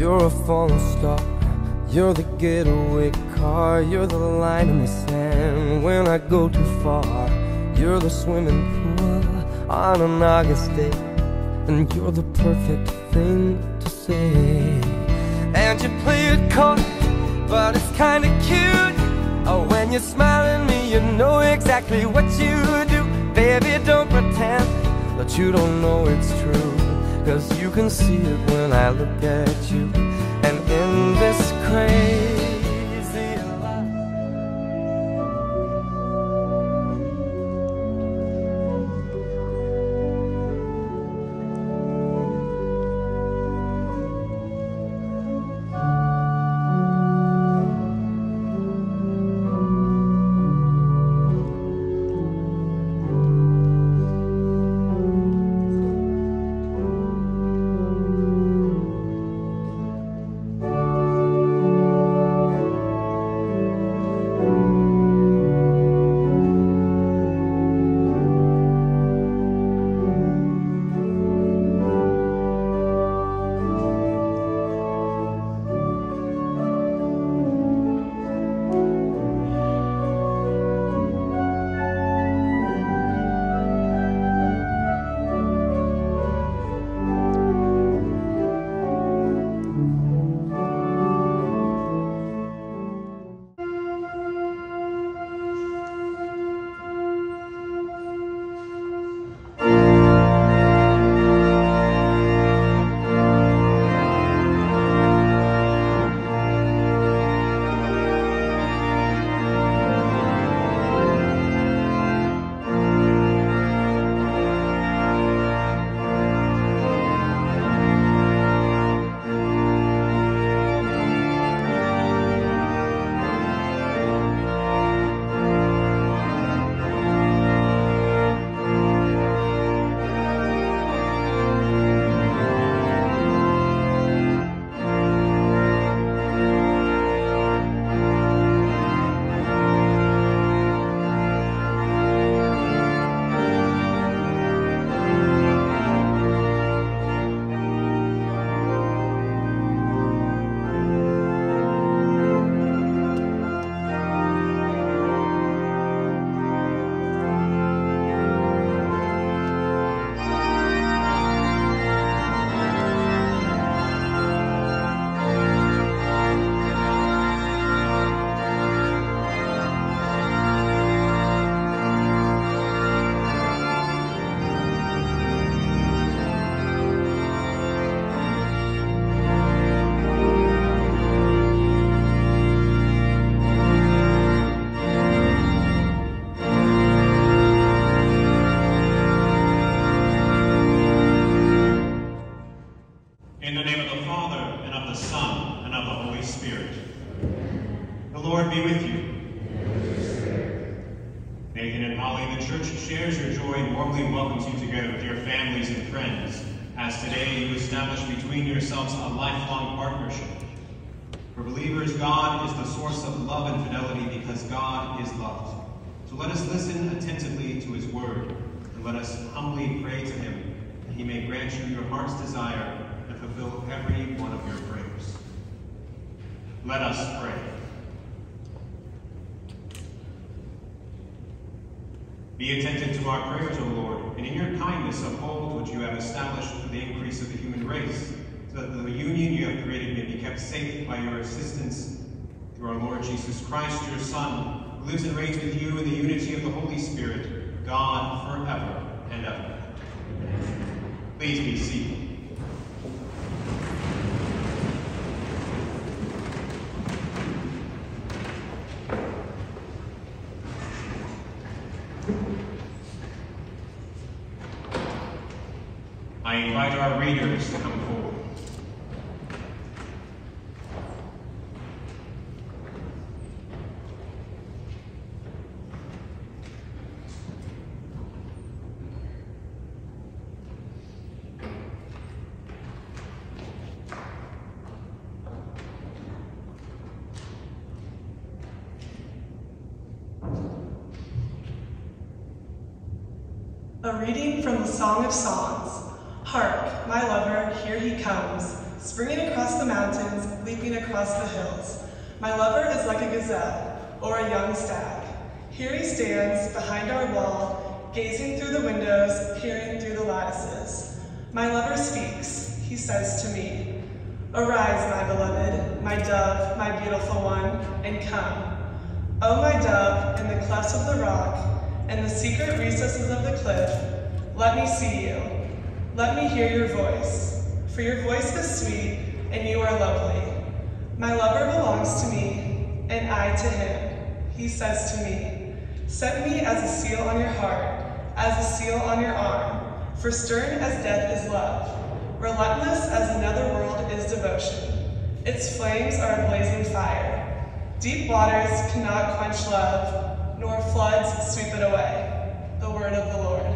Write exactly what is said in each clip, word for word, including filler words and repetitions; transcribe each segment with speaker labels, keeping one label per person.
Speaker 1: You're a falling star, you're the getaway car, you're the line in the sand when I go too far. You're the swimming pool on an August day, and you're the perfect thing to say. And you play it coy, but it's kinda cute. Oh, when you smile at me, you know exactly what you do. Baby, don't pretend that you don't know it's true, 'cause you can see it when I look at you. And in this crazy life,
Speaker 2: let us pray. Be attentive to our prayers, O Lord, and in your kindness uphold what you have established for the increase of the human race, so that the union you have created may be kept safe by your assistance through our Lord Jesus Christ, your Son, who lives and reigns with you in the unity of the Holy Spirit, God, forever and ever. Please be seated. I invite our readers to come forward.
Speaker 3: A reading from the Song of Songs. Hark, my lover, here he comes. springing across the mountains, leaping across the hills. My lover is like a gazelle or a young stag. Here he stands behind our wall, gazing through the windows, peering through the lattices. My lover speaks. He says to me, "Arise, my beloved, my dove, my beautiful one, and come. O my dove, in the clefts of the rock, and the secret recesses of the cliff, let me see you. Let me hear your voice, for your voice is sweet, and you are lovely. My lover belongs to me, and I to him. He says to me, set me as a seal on your heart, as a seal on your arm, for stern as death is love, relentless as another world is devotion. Its flames are a blazing fire. Deep waters cannot quench love, nor floods sweep it away." The word of the Lord.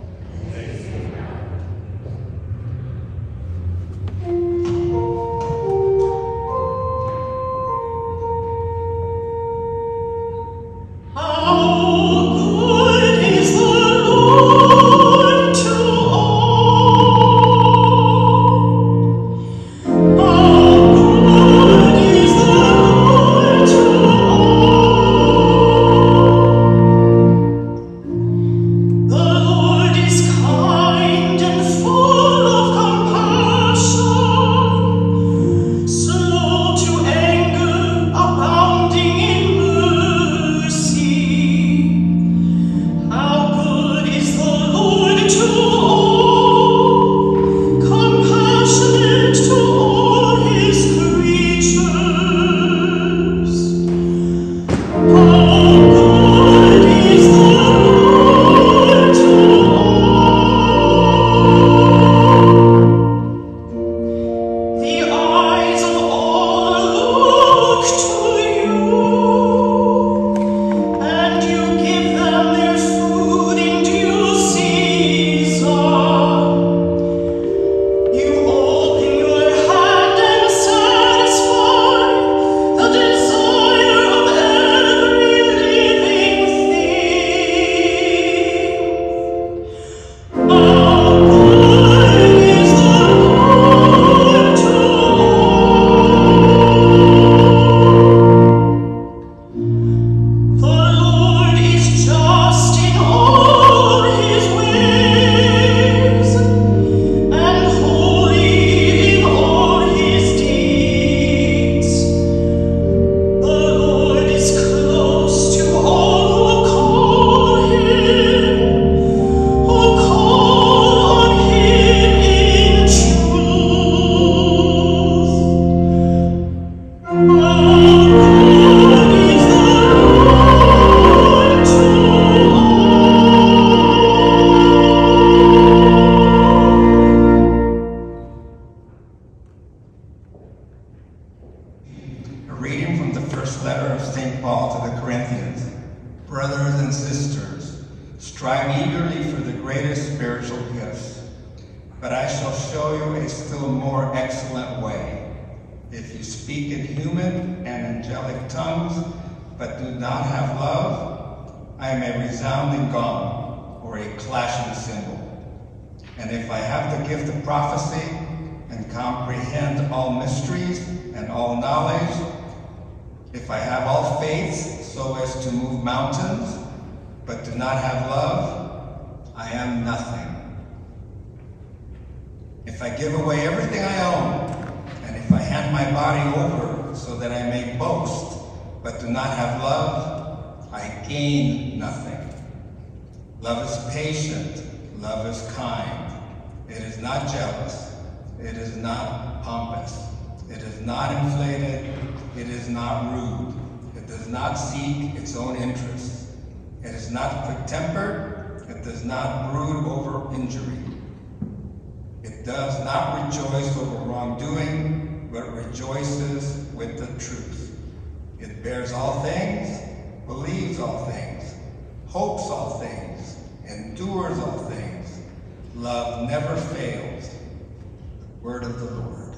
Speaker 4: Word of the Lord.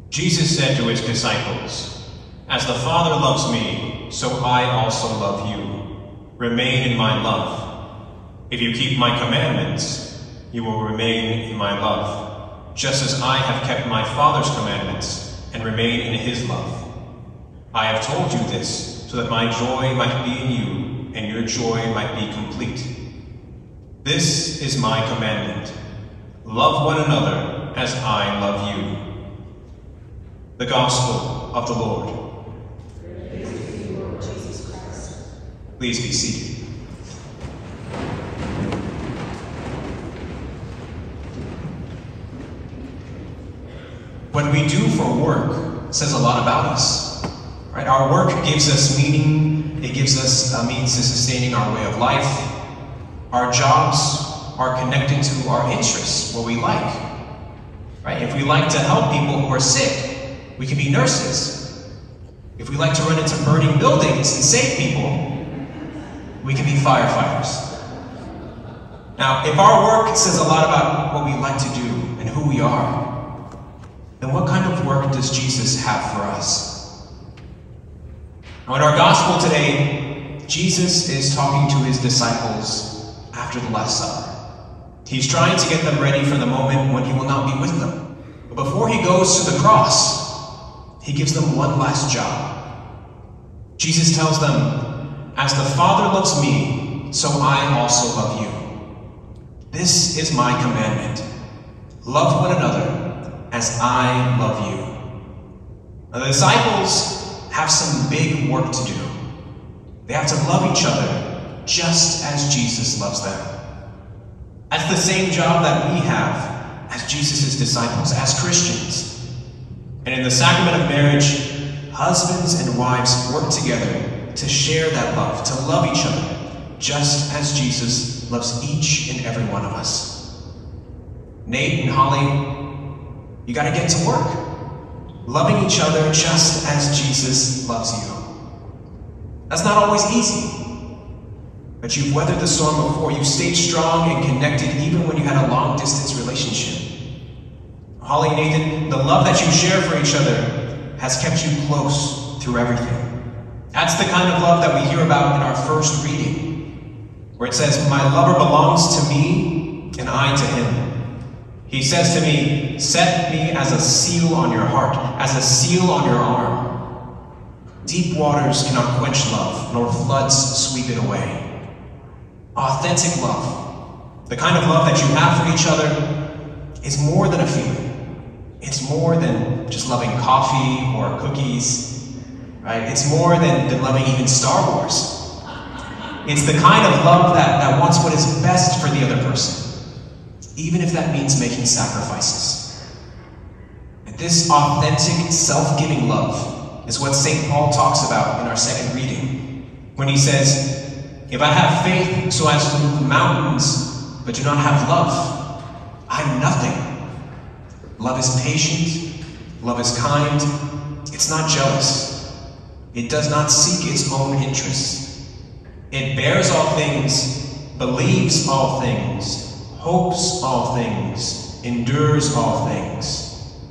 Speaker 2: Jesus said to his disciples, "As the Father loves me, so I also love you. Remain in my love. If you keep my commandments, you will remain in my love, just as I have kept my Father's commandments and remain in his love. I have told you this so that my joy might be in you and your joy might be complete. This is my commandment. Love one another as I love you." The Gospel of the Lord.
Speaker 5: Praise to you, Lord Jesus Christ.
Speaker 2: Please be seated. What we do for work says a lot about us. Right? Our work gives us meaning. It gives us a means to sustaining our way of life. Our jobs are connected to our interests, what we like. Right? If we like to help people who are sick, we can be nurses. If we like to run into burning buildings and save people, we can be firefighters. Now, if our work says a lot about what we like to do and who we are, then what kind of work does Jesus have for us? Now, in our gospel today, Jesus is talking to his disciples after the Last Supper. He's trying to get them ready for the moment when he will not be with them. But before he goes to the cross, he gives them one last job. Jesus tells them, "As the Father loves me, so I also love you. This is my commandment. Love one another as I love you." Now, the disciples have some big work to do. They have to love each other just as Jesus loves them. That's the same job that we have as Jesus' disciples, as Christians. And in the sacrament of marriage, husbands and wives work together to share that love, to love each other, just as Jesus loves each and every one of us. Nate and Holly, you gotta get to work, loving each other just as Jesus loves you. That's not always easy, but you've weathered the storm before. You've stayed strong and connected even when you had a long-distance relationship. Holly and Nathan, the love that you share for each other has kept you close through everything. That's the kind of love that we hear about in our first reading, where it says, "My lover belongs to me and I to him. He says to me, set me as a seal on your heart, as a seal on your arm. Deep waters cannot quench love, nor floods sweep it away." Authentic love, the kind of love that you have for each other, is more than a feeling. It's more than just loving coffee or cookies, right? It's more than, than loving even Star Wars. It's the kind of love that, that wants what is best for the other person, even if that means making sacrifices. And this authentic, self-giving love is what Saint Paul talks about in our second reading, when he says, "If I have faith so as to move mountains, but do not have love, I'm nothing. Love is patient, love is kind, it's not jealous, it does not seek its own interests. It bears all things, believes all things, hopes all things, endures all things.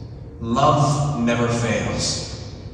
Speaker 2: Love never fails."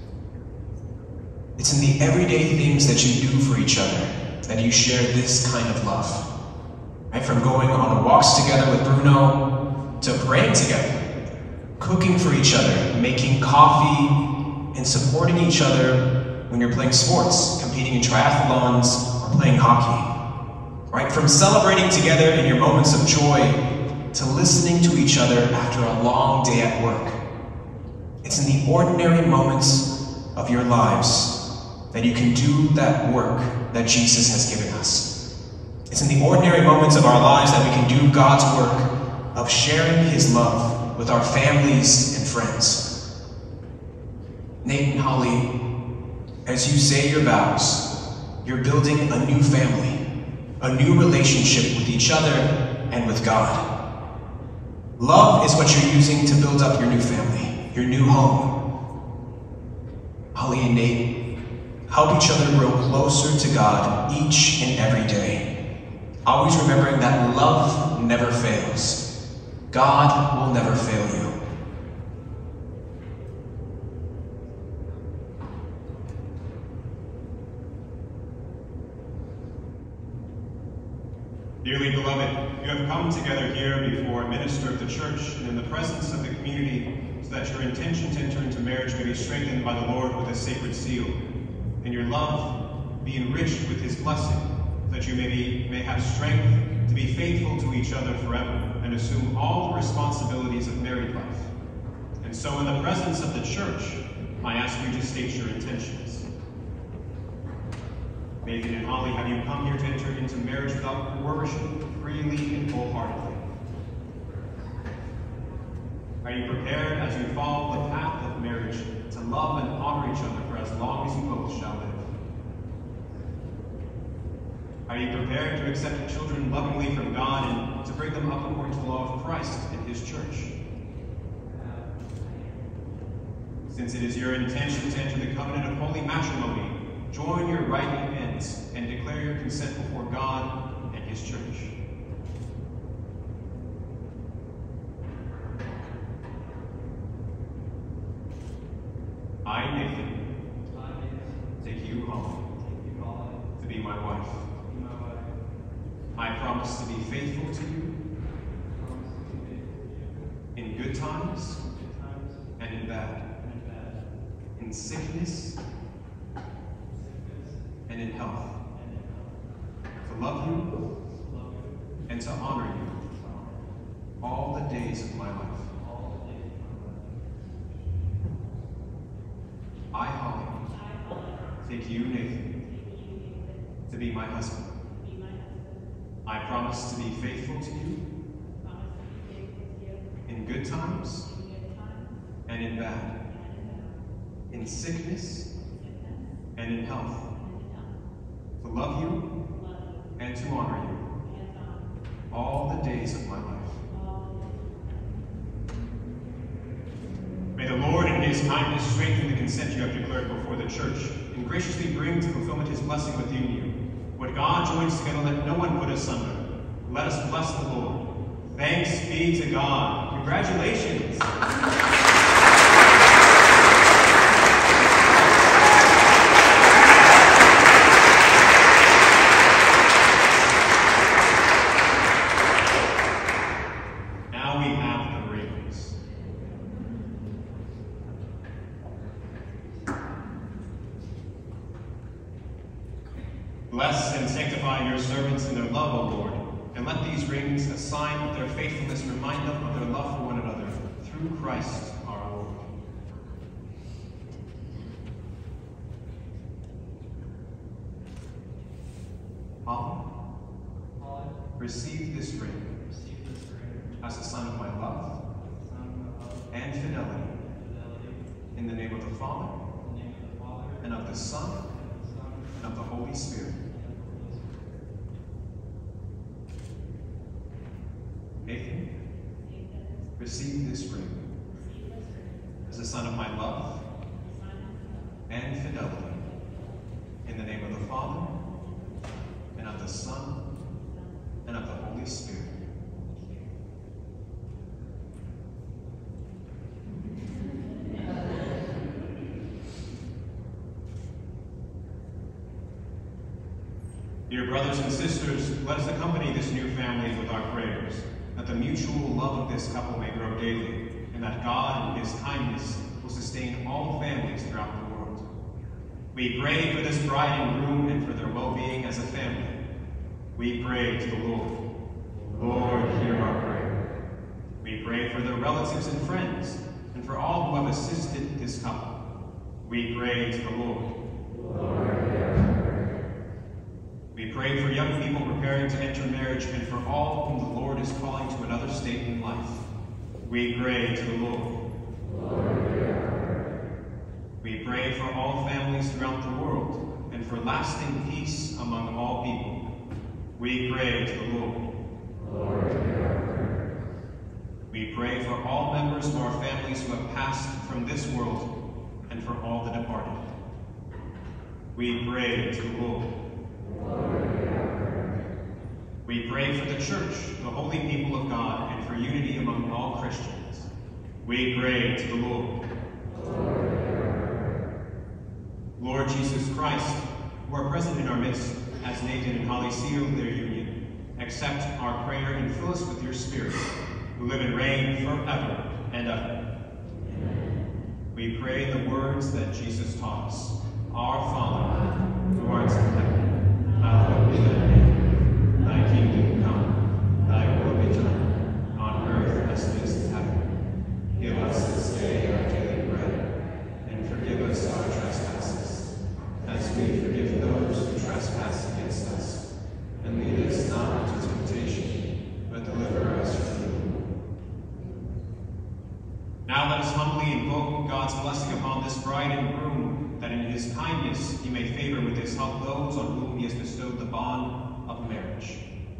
Speaker 2: It's in the everyday things that you do for each other that you share this kind of love. Right? From going on walks together with Bruno, to praying together, cooking for each other, making coffee, and supporting each other when you're playing sports, competing in triathlons, or playing hockey. Right? From celebrating together in your moments of joy, to listening to each other after a long day at work. It's in the ordinary moments of your lives that you can do that work that Jesus has given us. It's in the ordinary moments of our lives that we can do God's work of sharing his love with our families and friends. Nate and Holly, as you say your vows, you're building a new family, a new relationship with each other and with God. Love is what you're using to build up your new family, your new home. Holly and Nate, help each other grow closer to God each and every day, always remembering that love never fails. God will never fail you. Dearly beloved, you have come together here before a minister of the church and in the presence of the community so that your intention to enter into marriage may be strengthened by the Lord with a sacred seal, and your love be enriched with his blessing, so that you may, be, may have strength to be faithful to each other forever and assume all the responsibilities of married life. And so in the presence of the church, I ask you to state your intentions. Nathan and Holly, have you come here to enter into marriage without coercion, freely and wholeheartedly? Are you prepared, as you follow the path of marriage, to love and honor each other for as long as you both shall live? Are you prepared to accept children lovingly from God and to bring them up according to the law of Christ and his church? Since it is your intention to enter the covenant of holy matrimony, join your right hands and declare your consent before God and his church. I, Nathan, take you, Holly, to be my wife. I promise to be faithful to you in good times and in bad, in sickness and in health, to love you and to honor you all the days of my life. I, Holly, take you, Nathan, to be my husband. I promise to be faithful to you in good times and in bad, in sickness and in health, to love you and to honor you all the days of my life. May the Lord in his kindness strengthen the consent you have declared before the church and graciously bring to fulfillment his blessing within you. What God joins together, let no one put asunder. Let us bless the Lord. Thanks be to God. Congratulations. Now we have the rings. Bless and sanctify your servants in their love, O Lord, and let these rings, a sign of their faithfulness, remind them of their love for one another, through Christ our Lord. Holly, receive this ring as a sign of my love and fidelity, in the name of the Father, and of the Son, and of the Holy Spirit. Nathan, receive this ring as a sign of my love and fidelity, in the name of the Father, and of the Son, and of the Holy Spirit. Dear brothers and sisters, let us accompany this new family with our prayers, that the mutual love of this couple may grow daily, and that God, in his kindness, will sustain all families throughout the world. We pray for this bride and groom and for their well-being as a family. We pray to the Lord. Lord, hear our prayer. We pray for their relatives and friends, and for all who have assisted this couple. We pray to the Lord. Lord, hear our prayer. We pray for young people preparing to enter marriage and for all whom the Lord is calling to another state in life. We pray to the Lord. Lord, we pray for all families throughout the world and for lasting peace among all people. We pray to the Lord. Lord, we pray for all members of our families who have passed from this world and for all the departed. We pray to the Lord. We pray for the church, the holy people of God, and for unity among all Christians. We pray to the Lord. Lord Jesus Christ, who are present in our midst, as Nathan and Holly seal their union, accept our prayer and fill us with your Spirit, who live and reign forever and ever. We pray the words that Jesus taught us. Our Father, who art in heaven, hallowed be thy name. Thy kingdom come, thy will be done, on earth as it is in heaven. Give us this day our daily bread, and forgive us our trespasses, as we forgive those who trespass against us. And lead us not into temptation, but deliver us from evil. Now let us humbly invoke God's blessing upon this bride and groom, that in his kindness he may favor with his help those on whom he has bestowed the bond of marriage.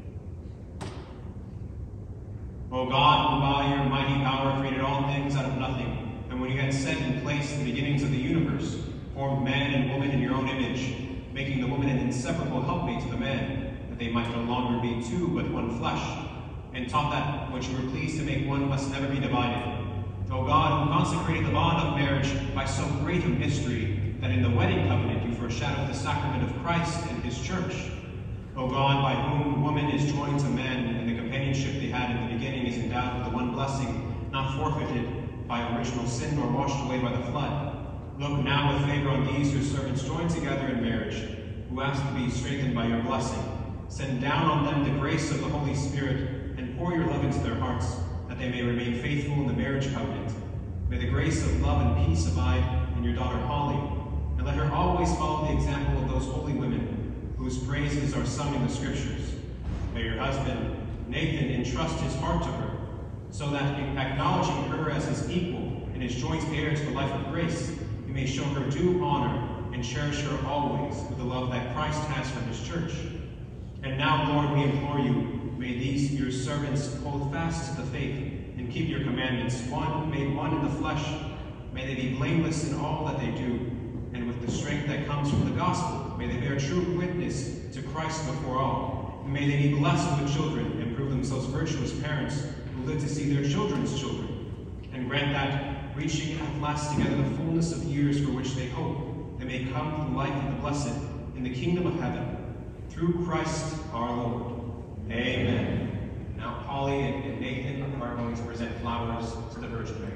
Speaker 2: O God, who by your mighty power created all things out of nothing, and when you had set in place the beginnings of the universe, formed man and woman in your own image, making the woman an inseparable helpmate to the man, that they might no longer be two but one flesh, and taught that which you were pleased to make one must never be divided. O God, who consecrated the bond of marriage by so great a mystery, that in the wedding covenant you foreshadowed the sacrament of Christ and his church. O God, by whom woman is joined to man, and the companionship they had in the beginning is endowed with the one blessing, not forfeited by original sin nor washed away by the flood. Look now with favor on these your servants joined together in marriage, who ask to be strengthened by your blessing. Send down on them the grace of the Holy Spirit, and pour your love into their hearts, that they may remain faithful in the marriage covenant. May the grace of love and peace abide in your daughter Holly, and let her always follow the example of those holy women whose praises are sung in the scriptures. May your husband, Nathan, entrust his heart to her, so that in acknowledging her as his equal and his joint heir to the life of grace, he may show her due honor and cherish her always with the love that Christ has for his church. And now, Lord, we implore you, may these your servants hold fast to the faith and keep your commandments, one made one in the flesh. May they be blameless in all that they do, and with the strength that comes from the gospel, may they bear true witness to Christ before all. And may they be blessed with children and prove themselves virtuous parents who live to see their children's children. And grant that, reaching at last together the fullness of years for which they hope, they may come to the life of the blessed in the kingdom of heaven. Through Christ our Lord. Amen. Now Holly and Nathan are going to present flowers to the Virgin Mary.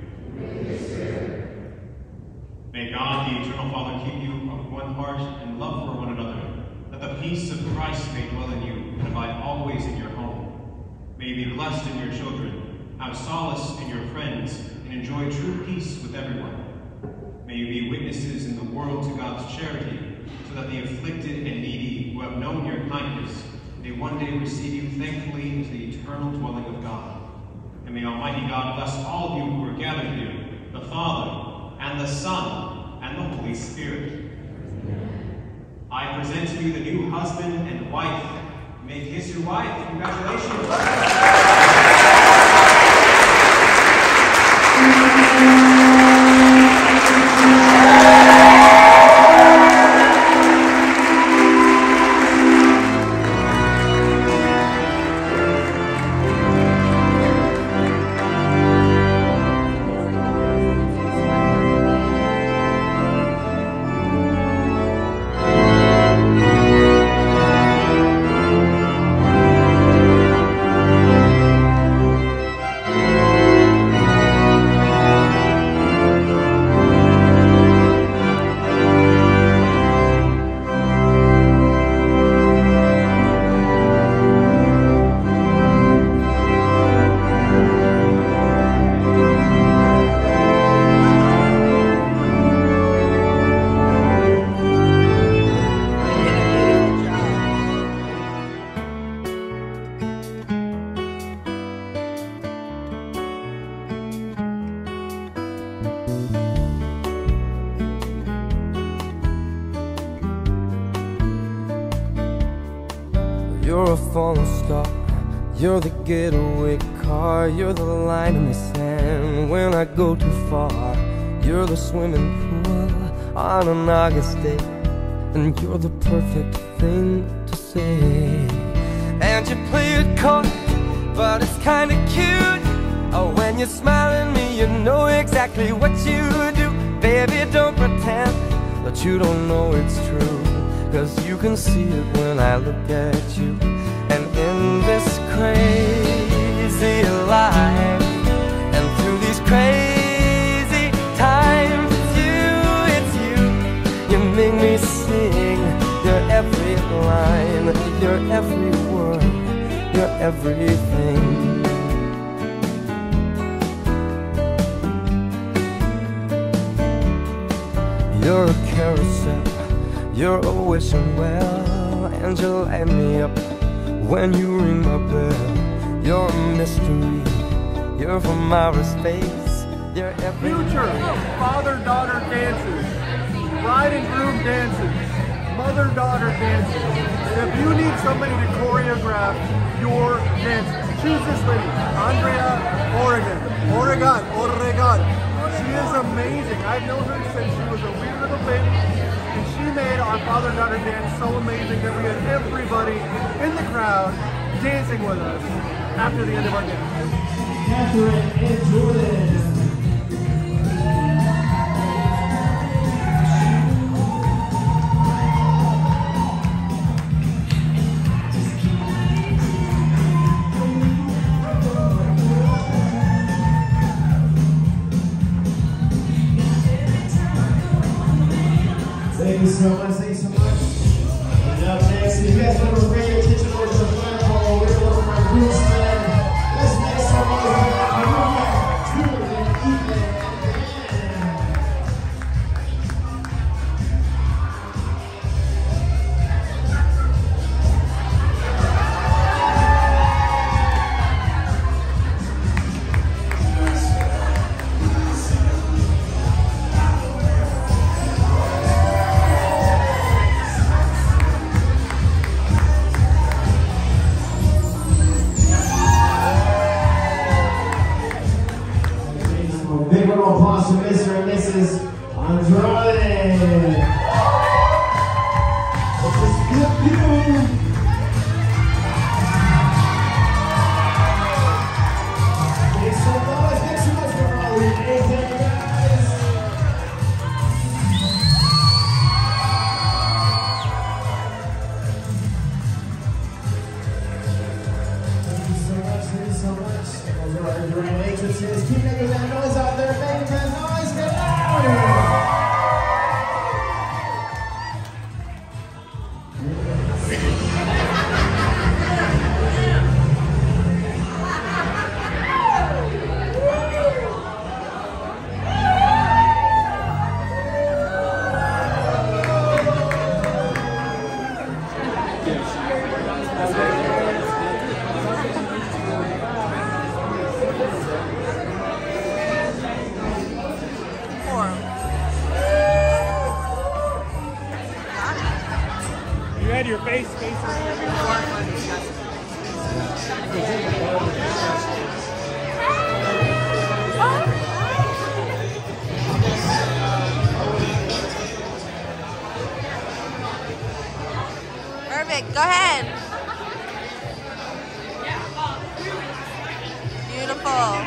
Speaker 2: May God, the eternal Father, keep you of one heart and love always in your home. May you be blessed in your children, have solace in your friends, and enjoy true peace with everyone. May you be witnesses in the world to God's charity, so that the afflicted and needy who have known your kindness may one day receive you thankfully into the eternal dwelling of God. And may Almighty God bless all of you who are gathered here, the Father, and the Son, and the Holy Spirit. I present to you the new husband and wife. You may kiss your wife. Congratulations.
Speaker 1: You're a falling star, you're the getaway car, you're the line in the sand when I go too far. You're the swimming pool on an August day, and you're the perfect thing to say. And you play it cold, but it's kinda cute. Oh, when you smile at me, you know exactly what you do. Baby, don't pretend that you don't know it's true, 'cause you can see it when I look at you. And in this crazy life, and through these crazy times, it's you, it's you. You make me sing your every line, your every word, your everything. You're a carousel, you're a wishing well, and you light me up when you ring my bell. You're a mystery, you're from outer space, you're every
Speaker 6: future father-daughter dances, bride and groom dances, mother-daughter dances. And if you need somebody to choreograph your dances, choose this lady, Andrea Oregon. Oregon, Oregon. She is amazing. I've known her since she was a wee little baby, and she made our father-daughter dance so amazing that we had everybody in the crowd dancing with us after the end of our dance.
Speaker 7: Catherine and Jordan. Thank you so much, thank you so much. And up next, if you guys want to bring your attention over to the flagpole, we're going to work our groomsmen. Let's make some noise for that. Jordan, Ethan, big round of applause for Mister and Missus Andrade. Let's just give you. Make some noise, make some noise for all the Nathan guys. Thank you so much, thank you so much. Those are our grand waitresses. Keep making that noise out there, making that noise, get louder.
Speaker 6: Get your face faces.
Speaker 8: Perfect. Go ahead. Beautiful.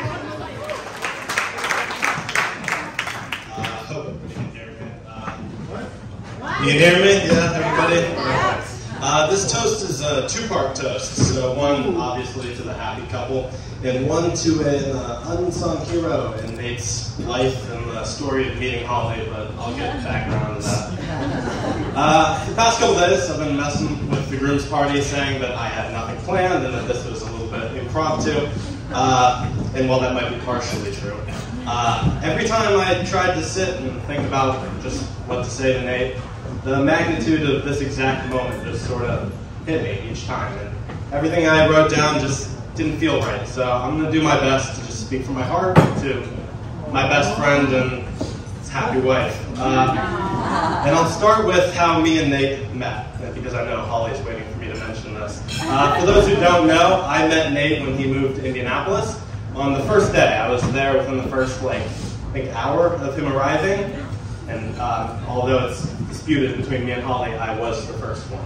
Speaker 9: You can hear me? Yeah, everybody? Uh, this toast is a two-part toast. So one, obviously, to the happy couple, and one to an uh, unsung hero in Nate's life and the story of meeting Holly, but I'll get back around to that. Uh, the past couple days, I've been messing with the groom's party, saying that I had nothing planned and that this was a little bit impromptu. Uh, and while that might be partially true, uh, every time I tried to sit and think about just what to say to Nate, the magnitude of this exact moment just sort of hit me each time. And everything I wrote down just didn't feel right. So I'm going to do my best to just speak from my heart to my best friend and his happy wife. Uh, and I'll start with how me and Nate met, because I know Holly's waiting for me to mention this. Uh, for those who don't know, I met Nate when he moved to Indianapolis. On the first day, I was there within the first, like, I think hour of him arriving. And uh, although it's disputed between me and Holly, I was the first one.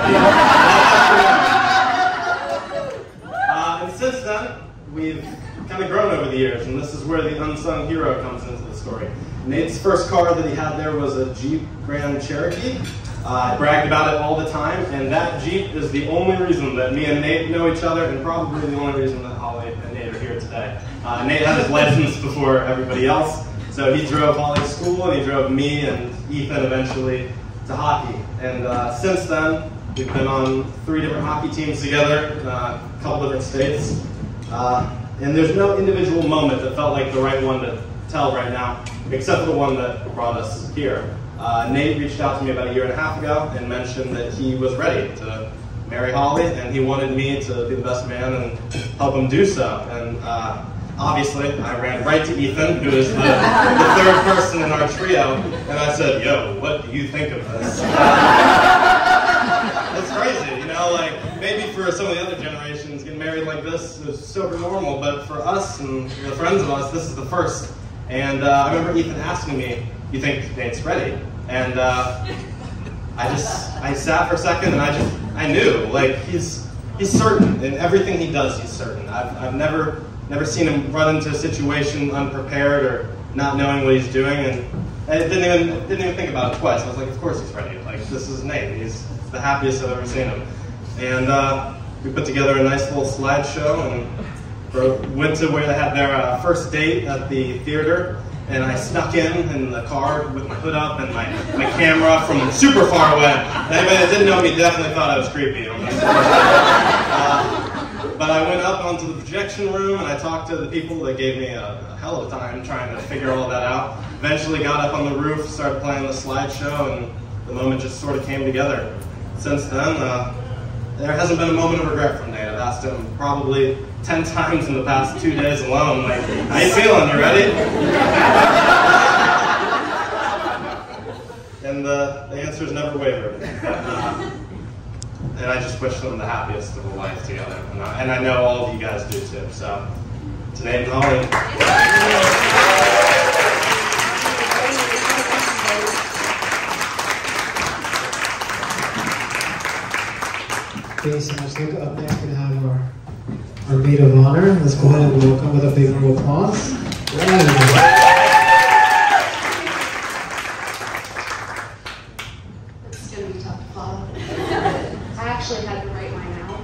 Speaker 9: uh, and since then, we've kind of grown over the years, and this is where the unsung hero comes into the story. Nate's first car that he had there was a Jeep Grand Cherokee. Uh, I bragged about it all the time, and that Jeep is the only reason that me and Nate know each other, and probably the only reason that Holly and Nate are here today. Uh, Nate had his license before everybody else. So he drove Holly to school, and he drove me and Ethan eventually to hockey. And uh, since then, we've been on three different hockey teams together, uh, a couple different states. Uh, and there's no individual moment that felt like the right one to tell right now, except for the one that brought us here. Uh, Nate reached out to me about a year and a half ago and mentioned that he was ready to marry Holly, and he wanted me to be the best man and help him do so. And uh, obviously, I ran right to Ethan, who is the, the third person in our trio, and I said, yo, what do you think of this? It's crazy, you know, like, maybe for some of the other generations, getting married like this is super normal, but for us and the friends of us, this is the first. And uh, I remember Ethan asking me, you think Nate's ready? And uh, I just, I sat for a second, and I just, I knew, like, he's, he's certain. In everything he does, he's certain. I've, I've never... Never seen him run into a situation unprepared or not knowing what he's doing, and I didn't even didn't even think about it twice. I was like, of course he's ready. Like, this is Nate. He's the happiest I've ever seen him. And uh, we put together a nice little slideshow and went to where they had their uh, first date at the theater. And I snuck in in the car with my hood up and my, my camera from super far away. Anybody that didn't know me definitely thought I was creepy. uh, But I went up onto the projection room and I talked to the people that gave me a, a hell of a time trying to figure all that out. Eventually got up on the roof, started playing the slideshow, and the moment just sort of came together. Since then, uh, there hasn't been a moment of regret from Nate. I've asked him probably ten times in the past two days alone, like, how you feeling, you ready? And uh, the answer's never wavered. Uh, And I just wish them the happiest of a life together. And I, and I know all of you guys do too. So, to Nate and Holly.
Speaker 7: Thank you so much. Look, up next, we're going to have our, our maid of honor. Let's go ahead and welcome with a big round of applause. Yeah.
Speaker 5: Had to write mine out.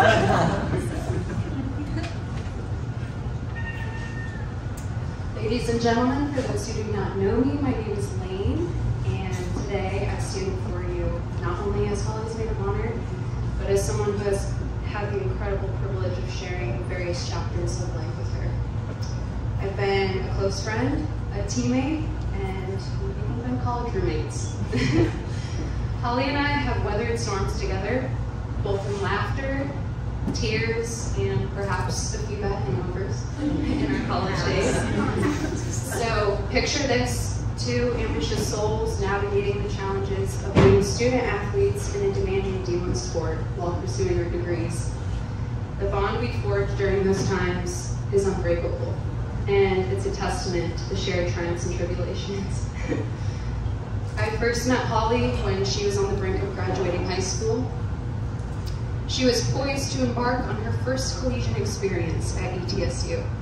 Speaker 5: Ladies and gentlemen, for those who do not know me, my name is Lane, and today I stand before you not only as Holly's maid of honor, but as someone who has had the incredible privilege of sharing various chapters of life with her. I've been a close friend, a teammate, and we've even been college roommates. Holly and I have weathered storms together, both in laughter, tears, and perhaps a few bad hangovers in our college days. So picture this, two two ambitious souls navigating the challenges of being student athletes in a demanding D one sport while pursuing their degrees. The bond we forged during those times is unbreakable, and it's a testament to the shared triumphs and tribulations. I first met Holly when she was on the brink of graduating high school. She was poised to embark on her first collegiate experience at E T S U.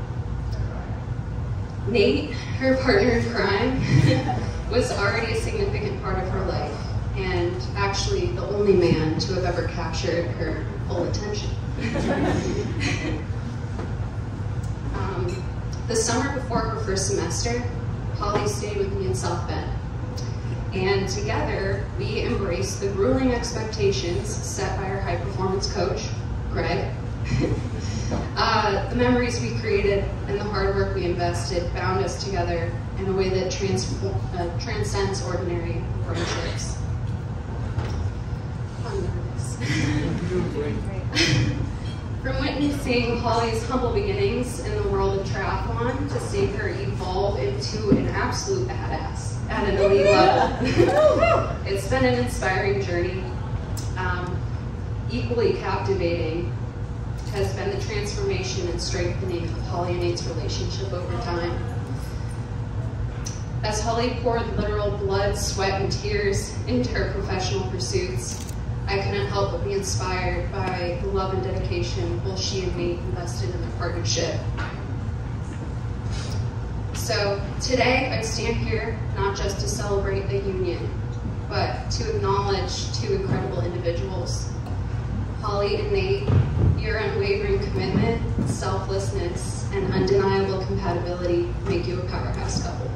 Speaker 5: Nate, her partner in crime, was already a significant part of her life, and actually the only man to have ever captured her full attention. um, the summer before her first semester, Holly stayed with me in South Bend. And together, we embraced the grueling expectations set by our high-performance coach, Greg. uh, the memories we created and the hard work we invested bound us together in a way that trans uh, transcends ordinary friendships. I'm nervous. From witnessing Holly's humble beginnings in the world of triathlon to seeing her evolve into an absolute badass at an elite level, it's been an inspiring journey. Um, equally captivating has been the transformation and strengthening of Holly and Nate's relationship over time. As Holly poured literal blood, sweat, and tears into her professional pursuits, I couldn't help but be inspired by the love and dedication both she and Nate invested in their partnership. So today I stand here not just to celebrate the union, but to acknowledge two incredible individuals. Holly and Nate, your unwavering commitment, selflessness, and undeniable compatibility make you a powerhouse couple.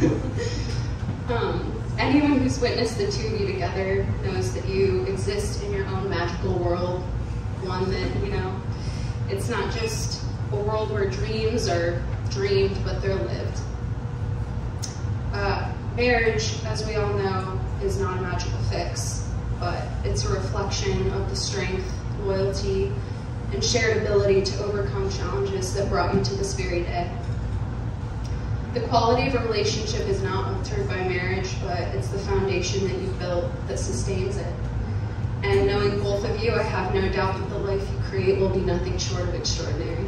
Speaker 5: um, Anyone who's witnessed the two of you together knows that you exist in your own magical world, one that, you know, it's not just a world where dreams are dreamed, but they're lived. Uh, marriage, as we all know, is not a magical fix, but it's a reflection of the strength, loyalty, and shared ability to overcome challenges that brought you to this very day. The quality of a relationship is not altered by marriage, but it's the foundation that you've built that sustains it. And knowing both of you, I have no doubt that the life you create will be nothing short of extraordinary.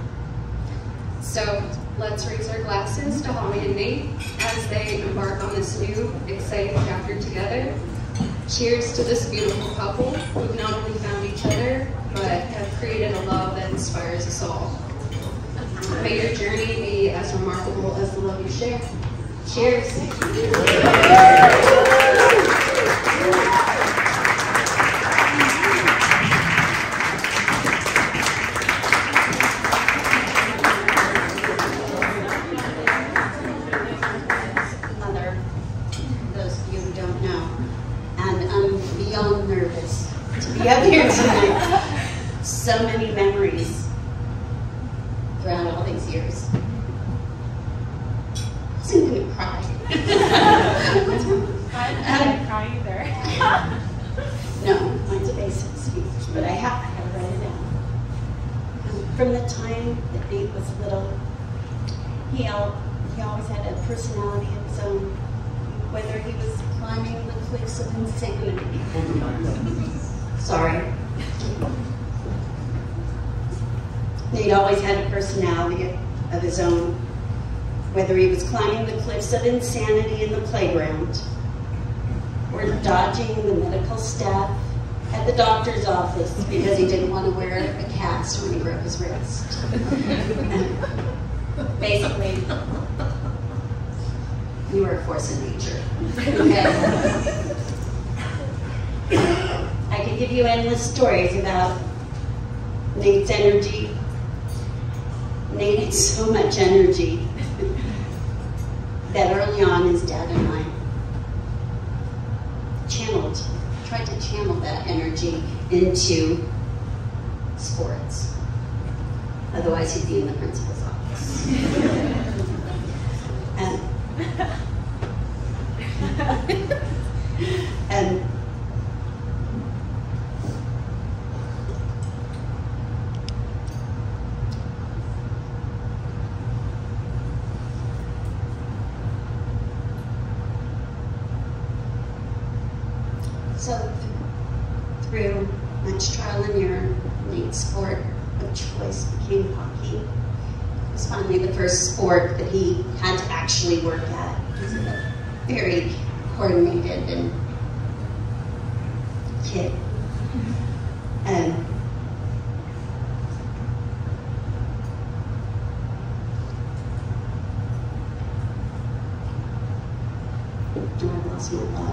Speaker 5: So let's raise our glasses to Holly and Nate as they embark on this new, exciting chapter together. Cheers to this beautiful couple who've not only found each other, but have created a love that inspires us all. May your journey be as remarkable as the love you share. Cheers.
Speaker 10: Mother, those of you who don't know, and I'm beyond nervous to be up here tonight. So many memories throughout all these years. I wasn't going to cry. What's wrong?
Speaker 11: I didn't cry either.
Speaker 10: No, mine's a basic speech, but I have, I have to write it down. Um, from the time that Nate was little, he, al he always had a personality of his own, whether he was climbing the cliffs of insanity. Sorry. Nate always had a personality of his own, whether he was climbing the cliffs of insanity in the playground, or dodging the medical staff at the doctor's office because he didn't want to wear a cast when he broke his wrist. Basically, you were a force of nature. Okay? I could give you endless stories about Nate's energy. Nate had so much energy that early on his dad and I channeled, tried to channel that energy into sports. Otherwise he'd be in the principal's office. and, and Nate's sport of choice became hockey. It was finally the first sport that he had to actually work at. He was a very coordinated and kid. Um, I lost my thought.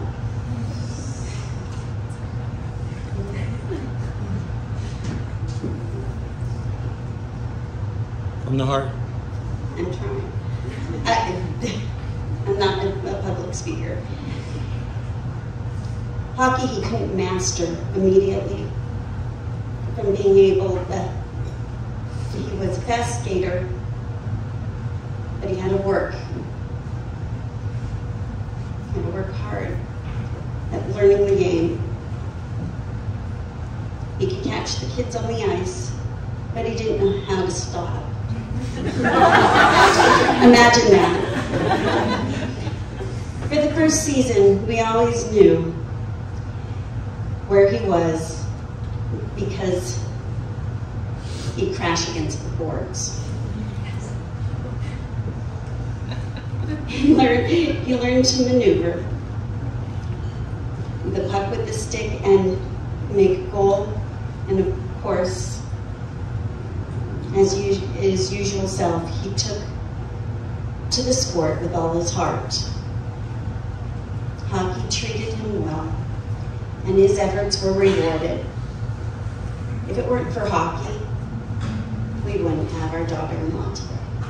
Speaker 12: From the heart.
Speaker 10: I'm trying. I, I'm not a, a public speaker. Hockey he couldn't master immediately. From being able to, he was the best skater, but he had to work. He had to work hard at learning the game. He could catch the kids on the ice, but he didn't know how to stop. Imagine that. For the first season, we always knew where he was because he'd crash against the boards. He learned, he learned to maneuver the puck with the stick and make a goal, and of course, as his usual self, he took to the sport with all his heart. Hockey treated him well, and his efforts were rewarded. If it weren't for hockey, we wouldn't have our daughter-in-law today.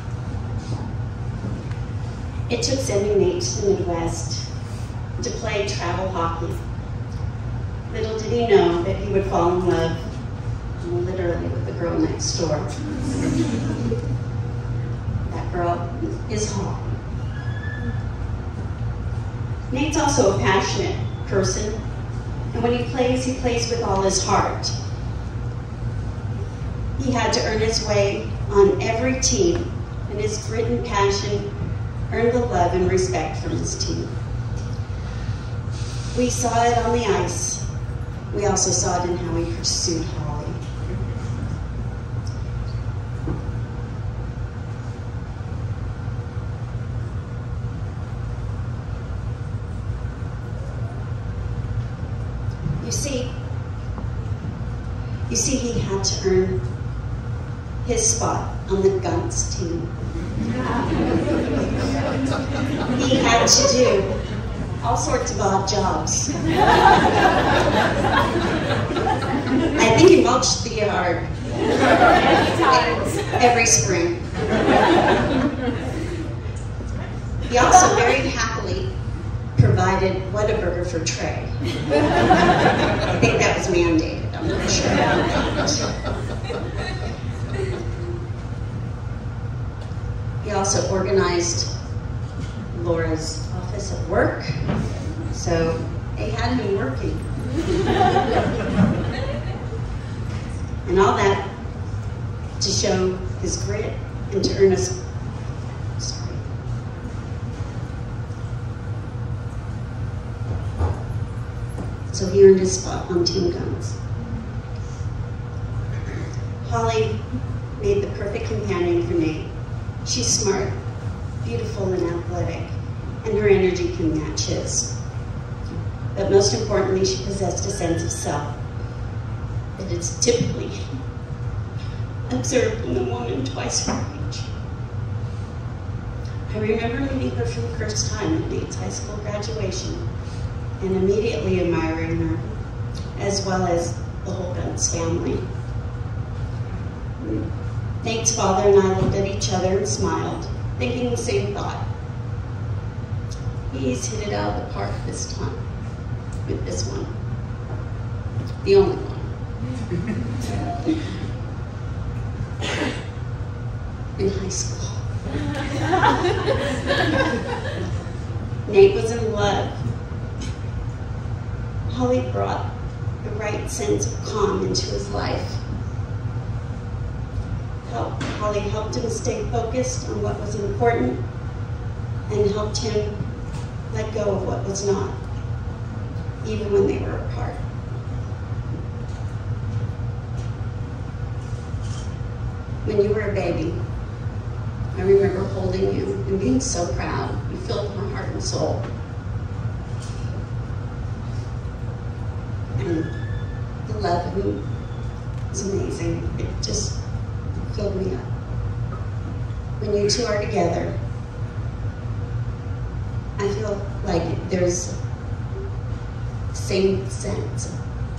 Speaker 10: It took sending Nate to the Midwest to play travel hockey. Little did he know that he would fall in love, literally, with the girl next door. That girl is Holly. Nate's also a passionate person, and when he plays, he plays with all his heart. He had to earn his way on every team, and his grit and passion earned the love and respect from his team. We saw it on the ice. We also saw it in how he pursued Holly. You see, you see, he had to earn his spot on the Guns team. He had to do all sorts of odd jobs. I think he mulched the yard every spring. He also very happily provided Whataburger for Trey. I think that was mandated, I'm not sure about that. He also organized Laura's office at work, so he had him working. And all that to show his grit and to earn us, sorry. So he earned his spot on Team Guns. Holly made the perfect companion for Nate. She's smart, beautiful, and athletic, and her energy can match his. But most importantly, she possessed a sense of self that is typically observed in a woman twice her age. I remember meeting her for the first time at Nate's high school graduation and immediately admiring her, as well as the whole Guns family. Nate's father and I looked at each other and smiled, thinking the same thought. He's hit it out of the park this time, with this one. The only one. In high school. Nate was in love. Holly brought the right sense of calm into his life. Help, Holly helped him stay focused on what was important and helped him let go of what was not, even when they were apart. when you were a baby, I remember holding you and being so proud. You filled my heart and soul. And the love of you is amazing. It just filled me up. When you two are together, I feel like there's the same sense.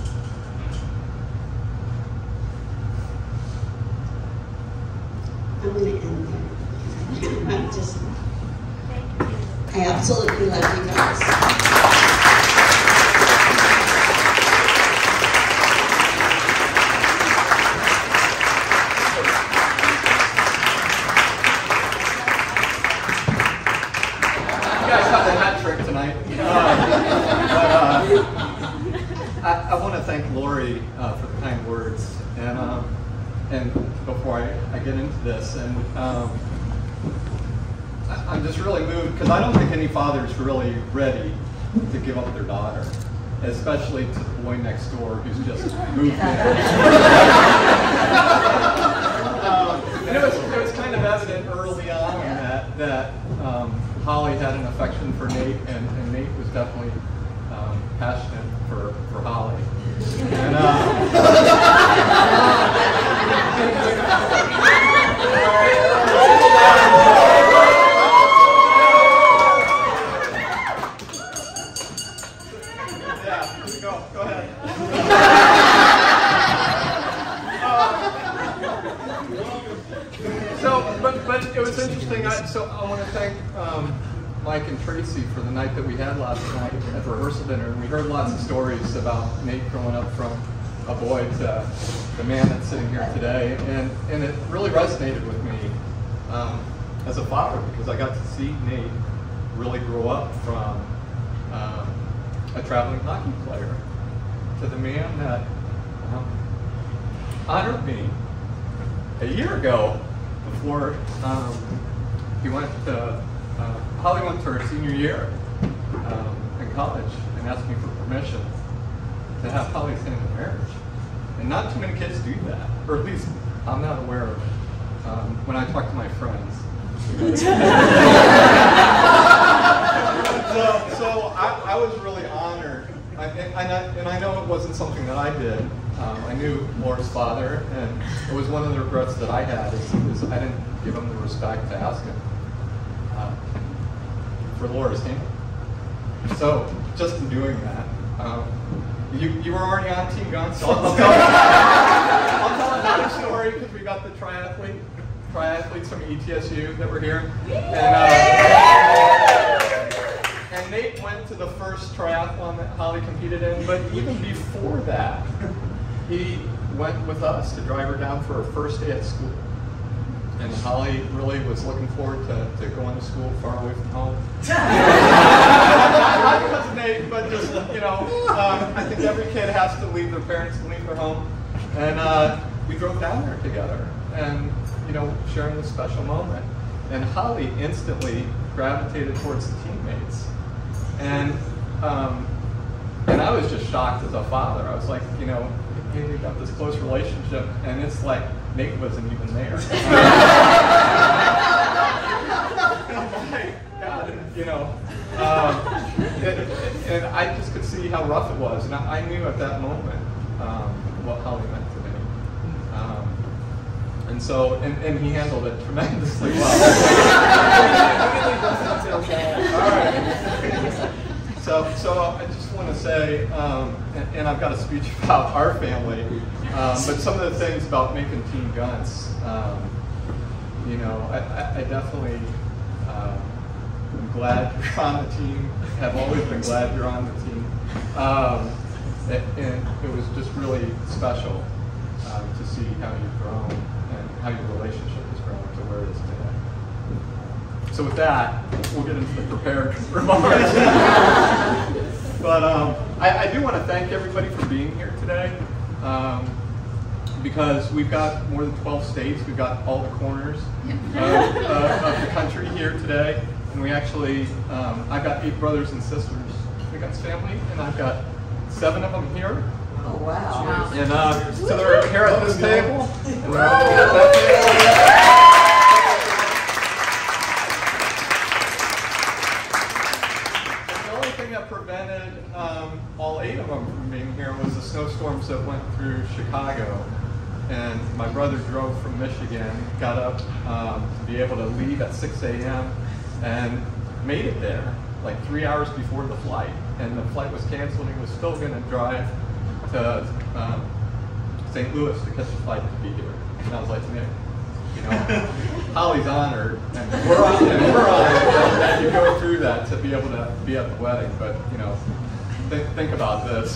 Speaker 10: I'm going to end there. I'm just, I absolutely love you guys.
Speaker 12: You guys have the hat trick tonight. Uh, but, uh, I, I want to thank Lori uh, for the kind words. And, um, and before I, I get into this, and um, I, I'm just really moved because I don't think any father's really ready to give up their daughter, especially to the boy next door who's just moved in. um, and it was, it was kind of evident early on that, that um, Holly had an affection for Nate, and, and Nate was definitely um, passionate for, for Holly. And, uh, yeah, go, go ahead. uh, so, but, but it was interesting. I, so I want to thank um, Mike and Tracy for the night that we had last night at the rehearsal dinner. And we heard lots of stories about Nate growing up from a boy to the man that's sitting here today, and, and it really resonated with me um, as a father, because I got to see Nate really grow up from um, a traveling hockey player to the man that um, honored me a year ago before um, he went to, uh, Holly went to her senior year um, in college and asked me for permission to have Holly's hand in marriage. And not too many kids do that, or at least I'm not aware of it um, when I talk to my friends. so so I, I was really honored, I, and, I, and I know it wasn't something that I did. Um, I knew Laura's father, and it was one of the regrets that I had is, is I didn't give him the respect to ask him uh, for Laura's hand. So just in doing that, um, You, you were already on Team Guns, so I'll, I'll, tell, I'll tell another story because we got the triathlete, triathletes from E T S U that were here. And, uh, and Nate went to the first triathlon that Holly competed in, but even before that, he went with us to drive her down for her first day at school. And Holly really was looking forward to, to going to school far away from home. Not because of Nate, but just, you know, um, I think every kid has to leave their parents and leave their home. And uh, we drove down there together and, you know, sharing this special moment. And Holly instantly gravitated towards the teammates. And, um, and I was just shocked as a father. I was like, you know, hey, we've got this close relationship, and it's like, Nate wasn't even there. Oh my God, you know, um, and, and I just could see how rough it was, and I, I knew at that moment um, what Holly meant to me. Um, and so, and, and he handled it tremendously well. All right. So, so I just want to say, um, and, and I've got a speech about our family, um, but some of the things about making Team Guns, um, you know, I, I, I definitely um, am glad you're on the team, have always been glad you're on the team. Um, and, and it was just really special um, to see how you've grown and how your relationship has grown to where it is today. So with that, we'll get into the prepared remarks. But um, I, I do want to thank everybody for being here today, um, because we've got more than twelve states. We've got all the corners of, uh, of the country here today. And we actually, um, I've got eight brothers and sisters. Wiggins family, and I've got seven of them here.
Speaker 10: Oh, wow.
Speaker 12: And uh, so they're here at this table. And they're all here at that table. And the only thing that prevented um, all eight of them from being here was the snowstorms that went through Chicago. And my brother drove from Michigan, got up um, to be able to leave at six A M and made it there like three hours before the flight. And the flight was canceled, and he was still going to drive to um, Saint Louis to catch a flight to be here. And I was like, Nick, you know, Holly's honored, and we're honored, and we're honored that you go through that to be able to be at the wedding. But, you know, think, think about this.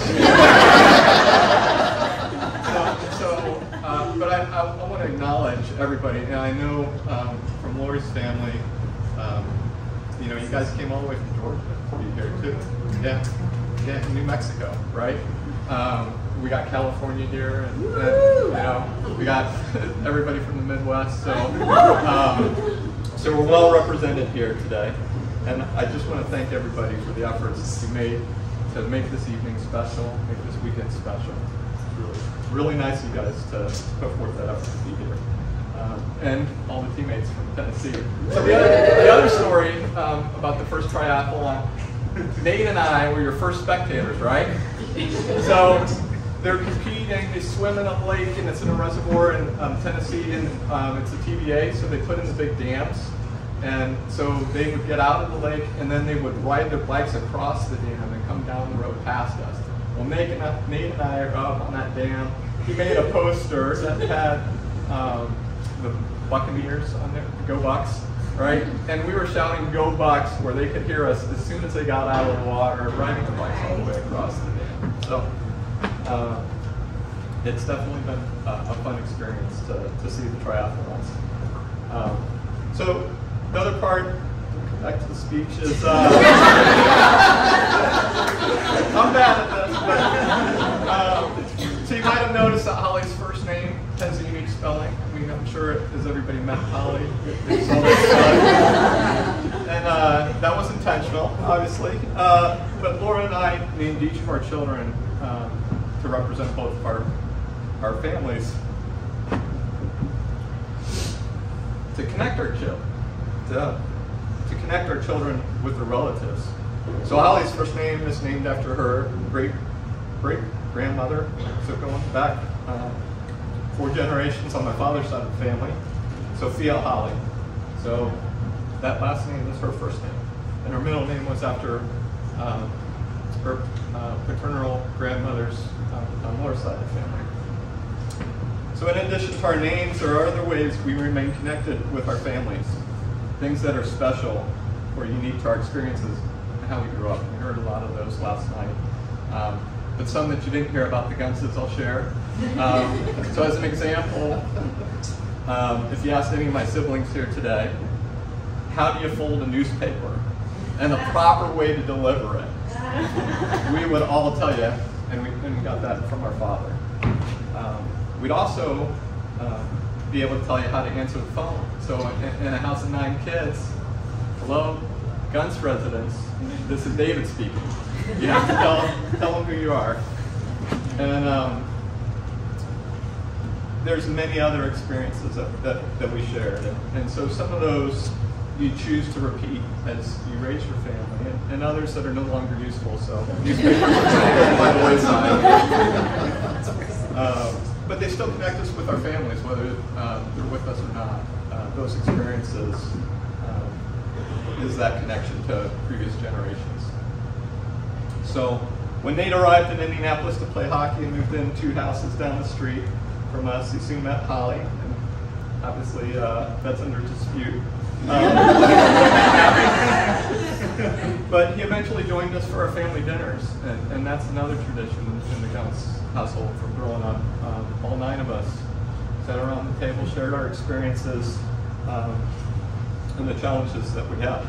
Speaker 12: so, so uh, but I, I, I want to acknowledge everybody, and I know um, from Lori's family, um, you know, you guys came all the way from Georgia to be here too. Yeah, yeah, New Mexico, right? Um, we got California here, and, and you know, we got everybody from the Midwest. So, um, so we're well represented here today, and I just want to thank everybody for the efforts you made to make this evening special, make this weekend special. It's really, really nice of you guys to put forth that effort to be here. Um, and all the teammates from Tennessee. So the other, the other story um, about the first triathlon, Nate and I were your first spectators, right? So they're competing, they swim in a lake, and it's in a reservoir in um, Tennessee, and um, it's a T B A, so they put in the big dams. And so they would get out of the lake, and then they would ride their bikes across the dam and come down the road past us. Well, Nate and I, Nate and I are up on that dam. He made a poster that had um, the Buccaneers on there, Go Bucks, right? And we were shouting Go Bucks where they could hear us as soon as they got out of the water, riding the bikes all the way across the dam. So uh, it's definitely been a, a fun experience to, to see the triathlons. Um, so the other part, back to the speech, is uh, I'm bad at this, but um, so you might have noticed that Holly's first name has a unique spelling. I mean, I'm sure as everybody met Holly, it's always and uh, that was intentional, obviously. Uh, but Laura and I named each of our children um, to represent both of our, our families, to connect our children, to, to connect our children with their relatives. So Holly's first name is named after her great great grandmother. So going back uh, four generations on my father's side of the family, Sophia Holly. So that last name is her first name, and her middle name was after um, her uh, paternal grandmother's um, on Laura's side of the family. So in addition to our names, there are other ways we remain connected with our families, things that are special or unique to our experiences and how we grew up. We heard a lot of those last night. Um, but some that you didn't hear about the Gunses, I'll share. Um, so as an example, um, if you asked any of my siblings here today, how do you fold a newspaper and the proper way to deliver it, we would all tell you, and we, and we got that from our father. Um, we'd also uh, be able to tell you how to answer the phone. So in, in a house of nine kids, hello, Guns residents, this is David speaking. You have to tell them, tell them who you are. And um, there's many other experiences that, that, that we shared. And, and so some of those you choose to repeat as you raise your family, and, and others that are no longer useful, so newspapers are by the wayside. Uh, but they still connect us with our families, whether uh, they're with us or not. Uh, those experiences uh, is that connection to previous generations. So when Nate arrived in Indianapolis to play hockey and moved in two houses down the street from us, he soon met Holly, and obviously uh, that's under dispute. Um, but he eventually joined us for our family dinners, and, and that's another tradition in the Guns household from growing up. Um, all nine of us sat around the table, shared our experiences, um, and the challenges that we had.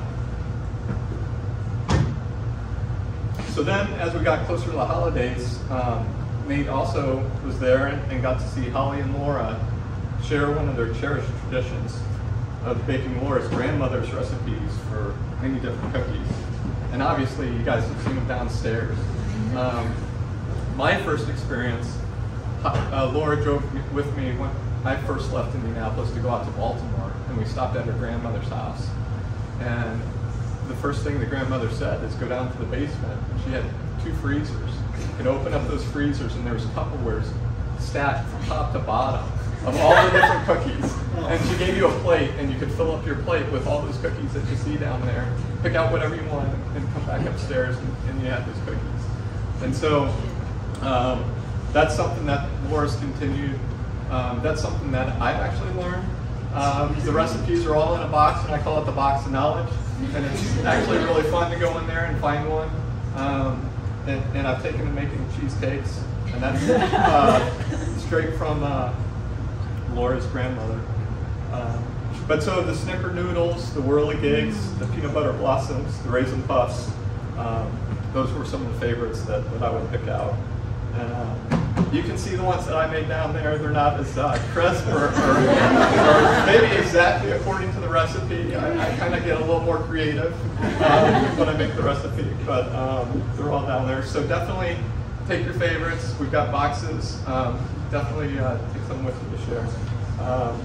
Speaker 12: So then, as we got closer to the holidays, um, Nate also was there and, and got to see Holly and Laura share one of their cherished traditions of baking Laura's grandmother's recipes for many different cookies. And obviously, you guys have seen them downstairs. Um, my first experience, uh, Laura drove me, with me when I first left Indianapolis to go out to Baltimore, and we stopped at her grandmother's house. And the first thing the grandmother said is go down to the basement. She had two freezers. You could open up those freezers, and there was Tupperwares stacked from top to bottom of all the different cookies. And she gave you a plate, and you could fill up your plate with all those cookies that you see down there. Pick out whatever you want, and come back upstairs, and, and you had those cookies. And so um, that's something that Laura's continued. Um, that's something that I've actually learned. Um, the recipes are all in a box, and I call it the box of knowledge. And it's actually really fun to go in there and find one. Um, and, and I've taken to making cheesecakes, and that's uh, straight from uh, Laura's grandmother. Um, but so the Snickerdoodles, the Whirligigs, the Peanut Butter Blossoms, the Raisin Puffs, um, those were some of the favorites that, that I would pick out. And uh, you can see the ones that I made down there. They're not as uh, crisp or, or, or maybe exactly according to the recipe. I, I kind of get a little more creative um, when I make the recipe, but um, they're all down there. So definitely take your favorites. We've got boxes. Um, definitely uh, take some with you to share. Um,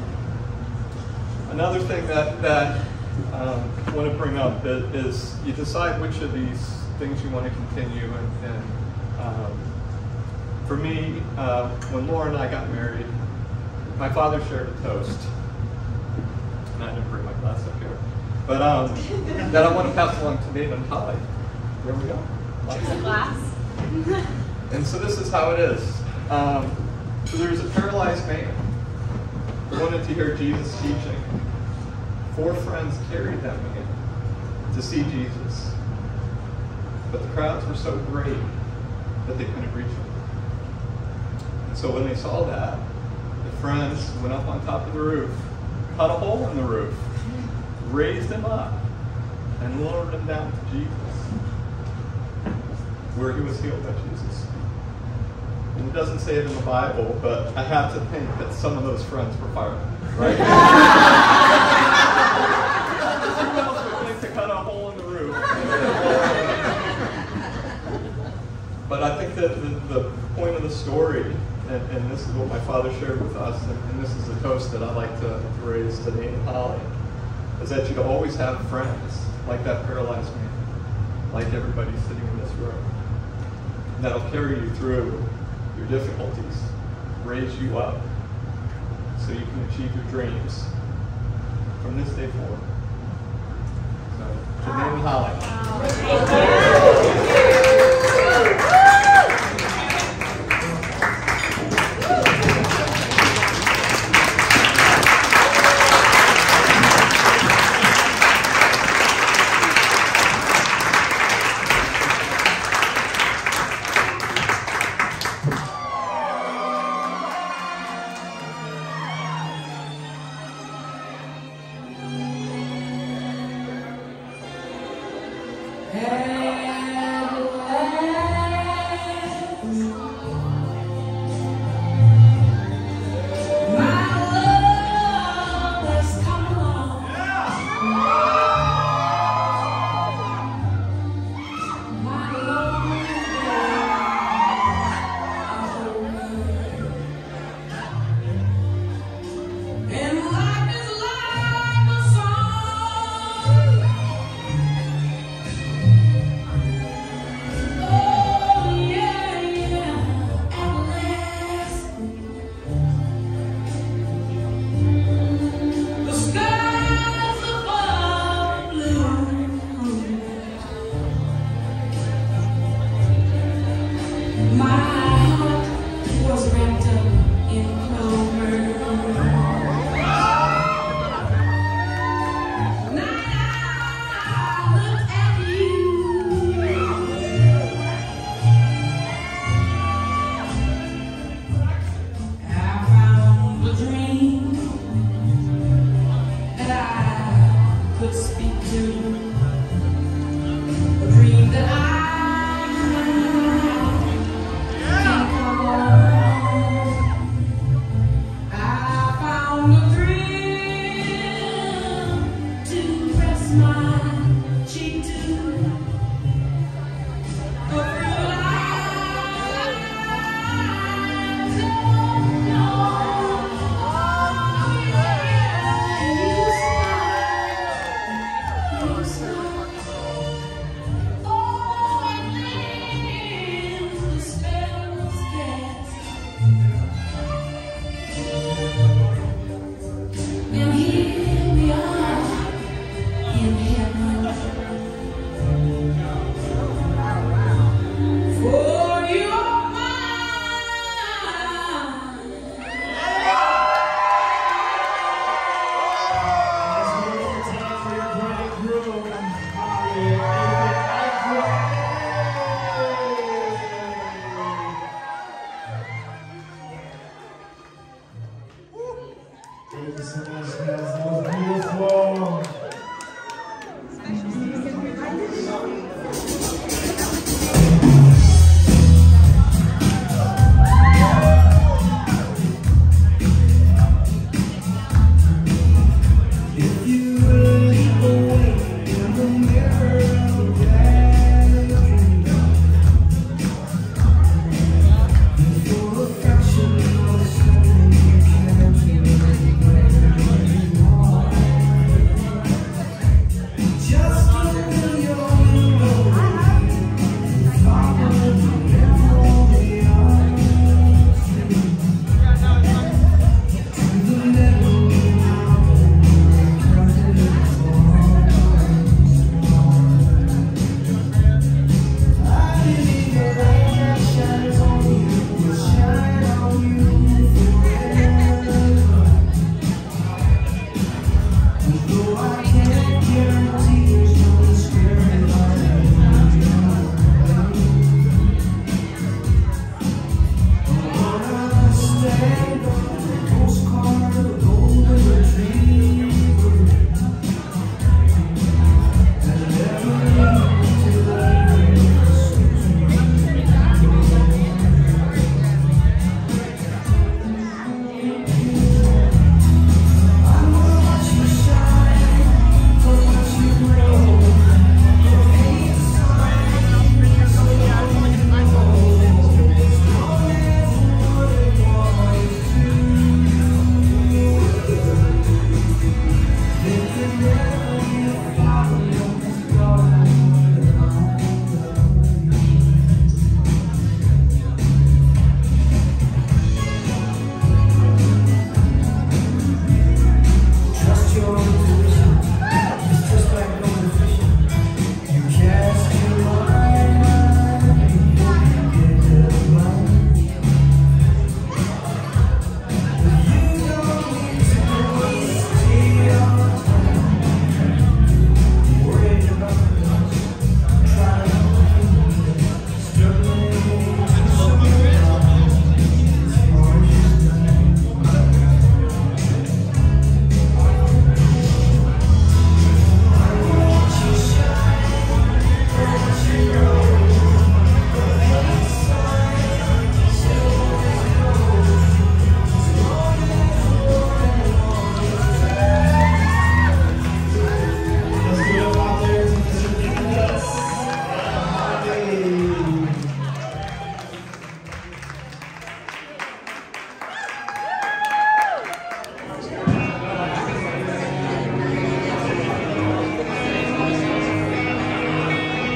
Speaker 12: another thing that, that um, I want to bring up is, is you decide which of these things you want to continue. And, and um, for me, uh, when Laura and I got married, my father shared a toast. And I didn't bring my glass up here. But um, that I want to pass along to Dave and Holly. There we go.
Speaker 11: Glass.
Speaker 12: And so this is how it is. Um, so there's a paralyzed man who wanted to hear Jesus teaching. Four friends carried them in to see Jesus. But the crowds were so great that they couldn't reach him. And so when they saw that, the friends went up on top of the roof, cut a hole in the roof, raised him up, and lowered him down to Jesus, where he was healed by Jesus. And it doesn't say it in the Bible, but I have to think that some of those friends were firemen, right? Who else would think to cut a hole in the roof? But I think that the, the point of the story, and, and this is what my father shared with us, and, and this is the toast that I like to, to raise to Nate and Holly, is that you always have friends like that paralyzed man, like everybody sitting in this room, that'll carry you through your difficulties, raise you up, so you can achieve your dreams from this day forward. So, to Nate and Holly.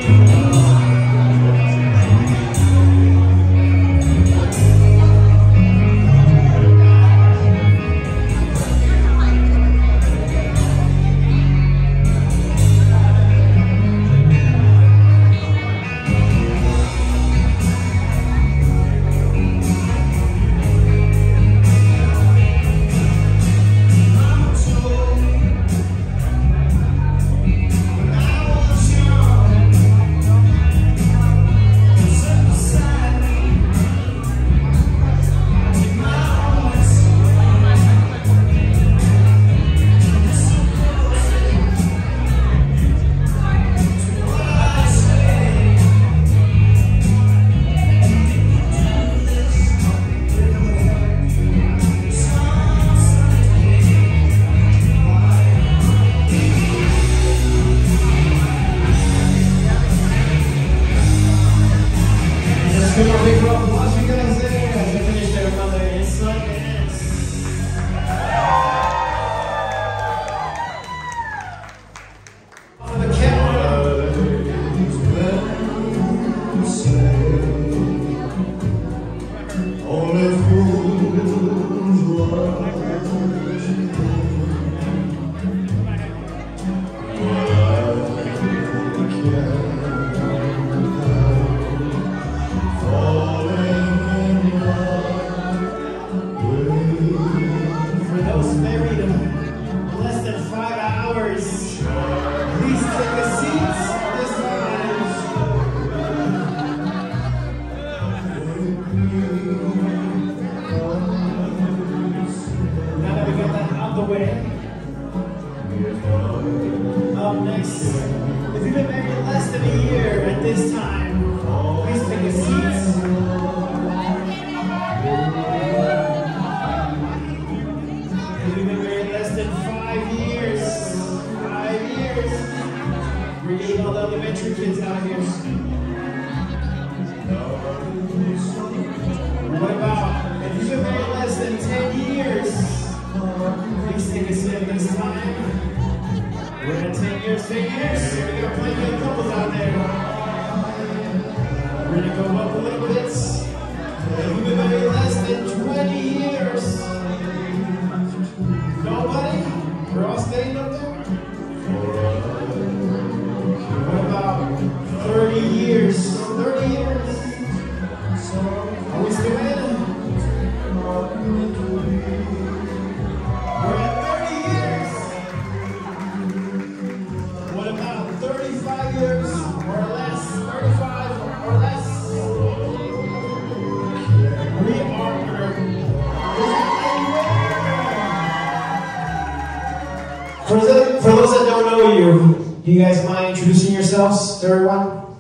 Speaker 7: For those, for those that don't know you, do you guys mind introducing yourselves to everyone?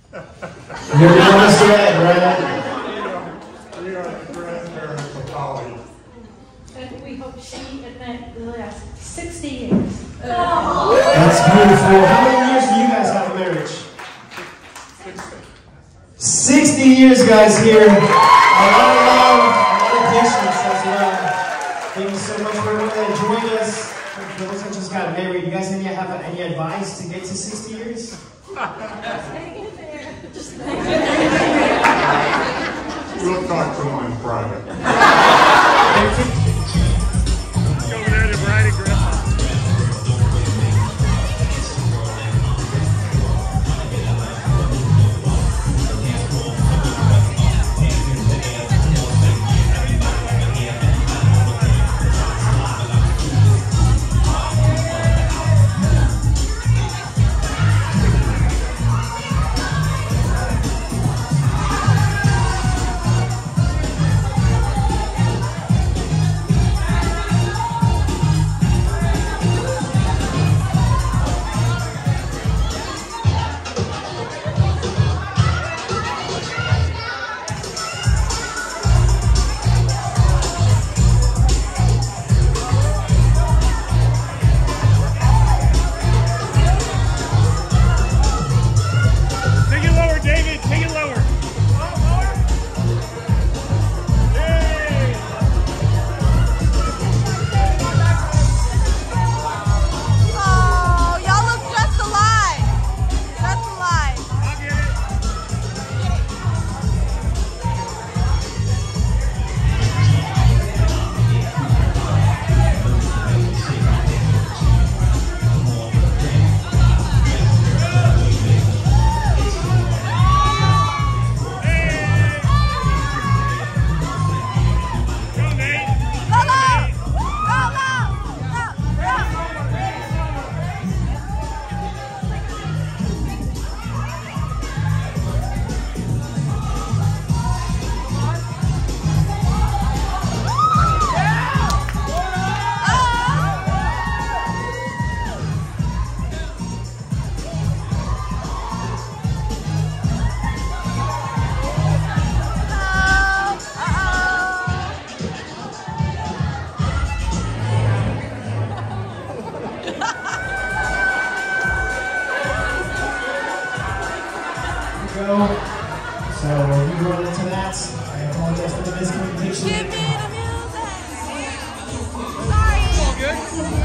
Speaker 7: You're the youngest Red, right?
Speaker 6: We are the grandparents of Holly.
Speaker 11: And we hope she and Matt will last sixty years.
Speaker 7: That's beautiful. How many years do you guys have of marriage? sixty years, guys, here. A lot of love, a lot of patience as well. Thank you so much for everyone that joined us. For those that just got married, you guys any have any advice to get to sixty years?
Speaker 6: We'll talk to them in private.
Speaker 13: Over there to Brady Griffin.
Speaker 7: go. So if you run into that, I apologize for the miscommunication.
Speaker 8: Give me the music. Sorry.
Speaker 6: All good.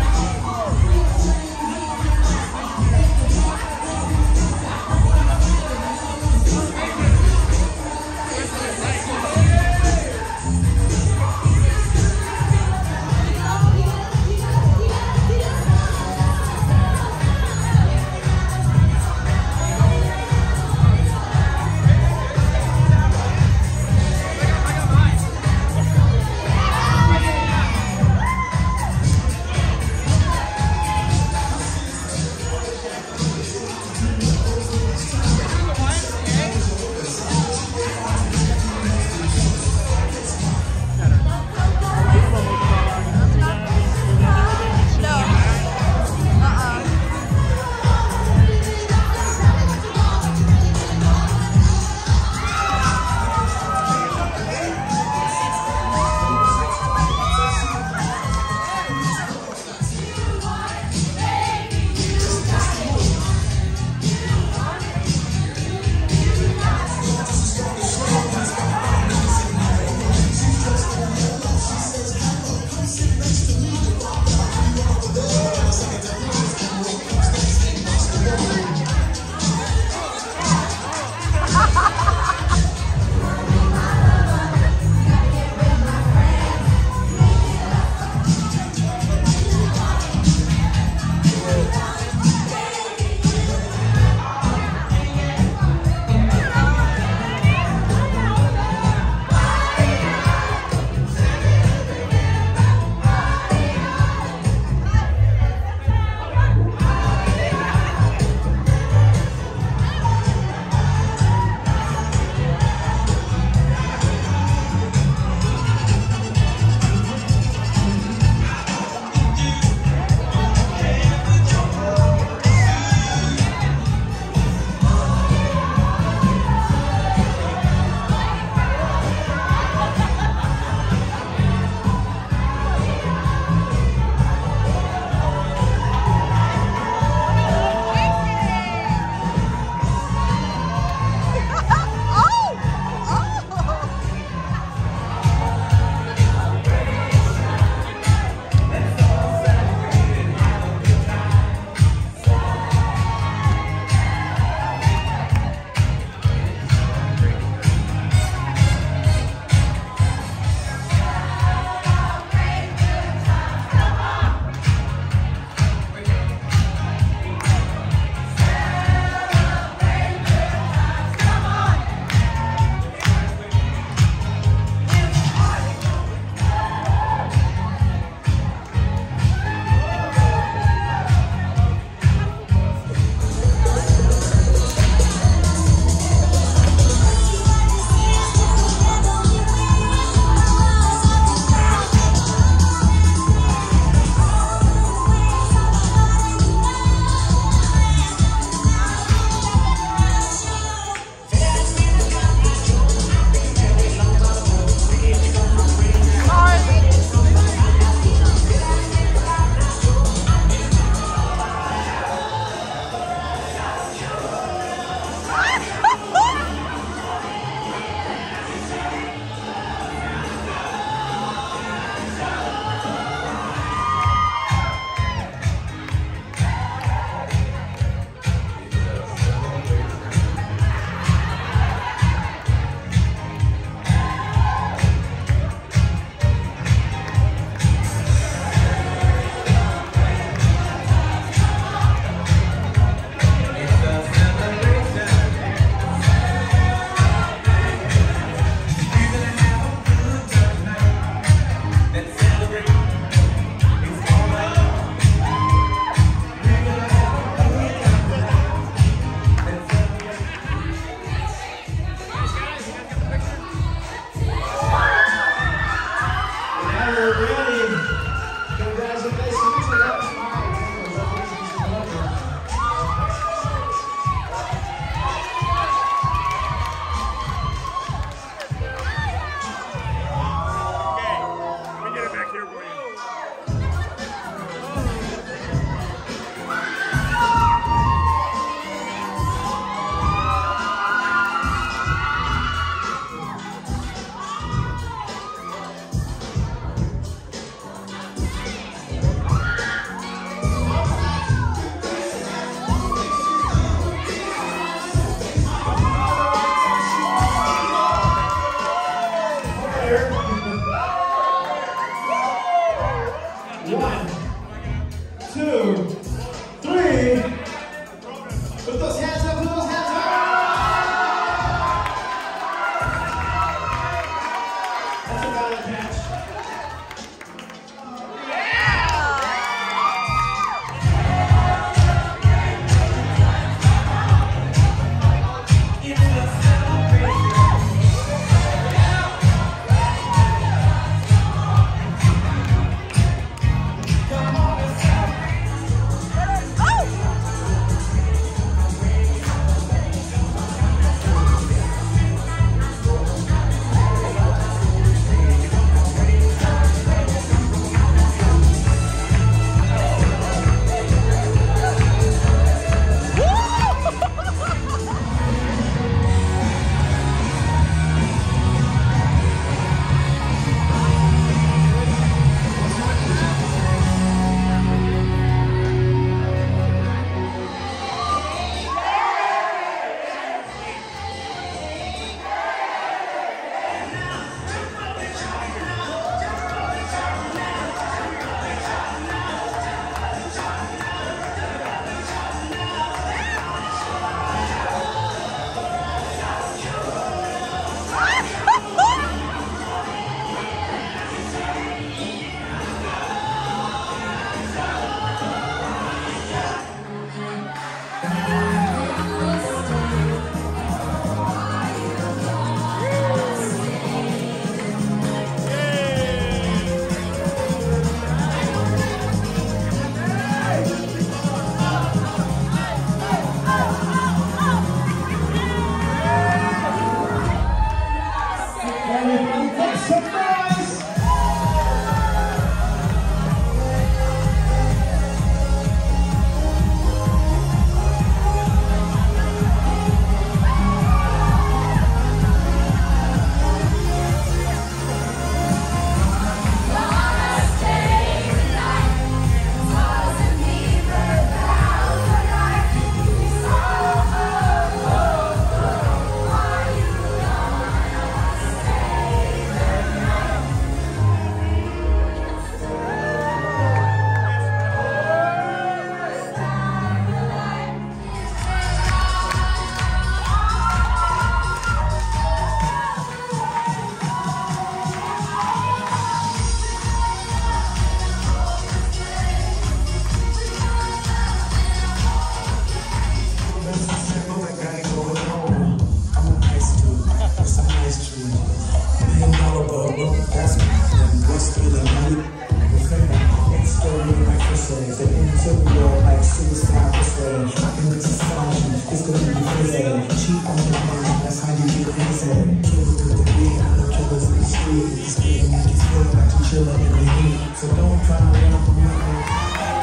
Speaker 7: It's gonna be crazy. Cheap on the ground, that's how you get crazy. Killers in the bed, killers in the street. It's getting like it's feeling like you're chilling in the heat. So don't try to run from me.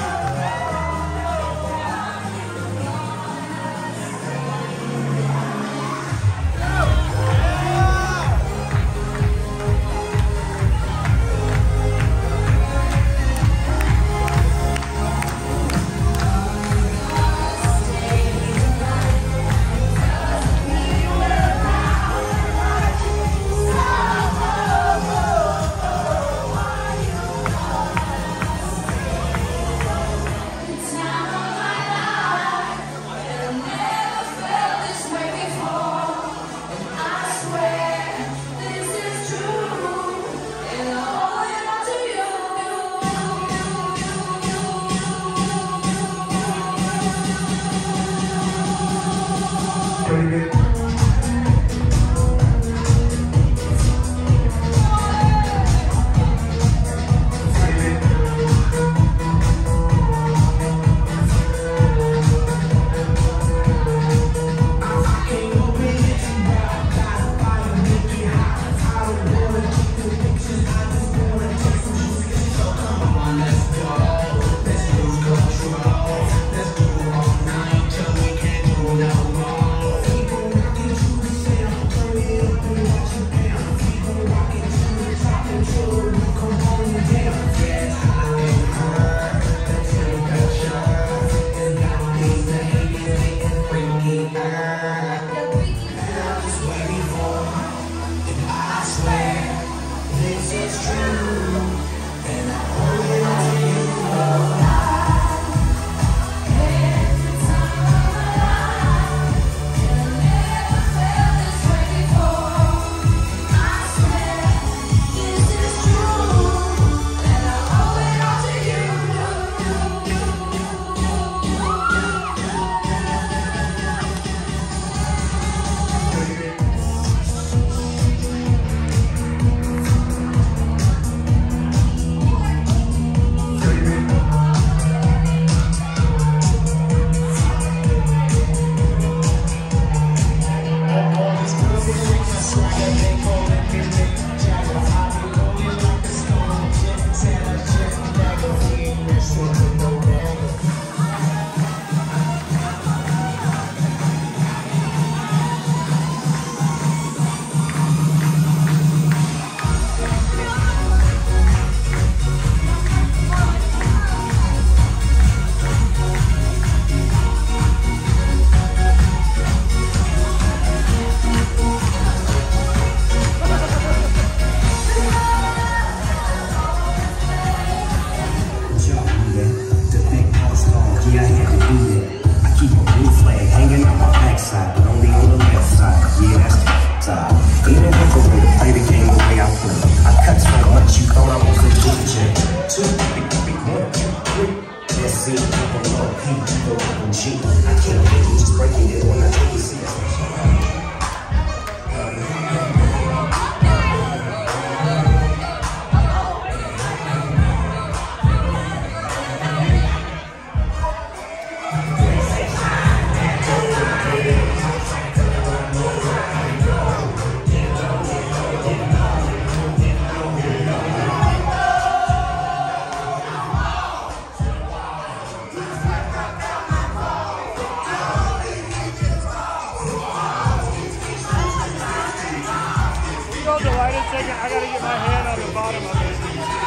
Speaker 13: I gotta get my hand on the bottom of it.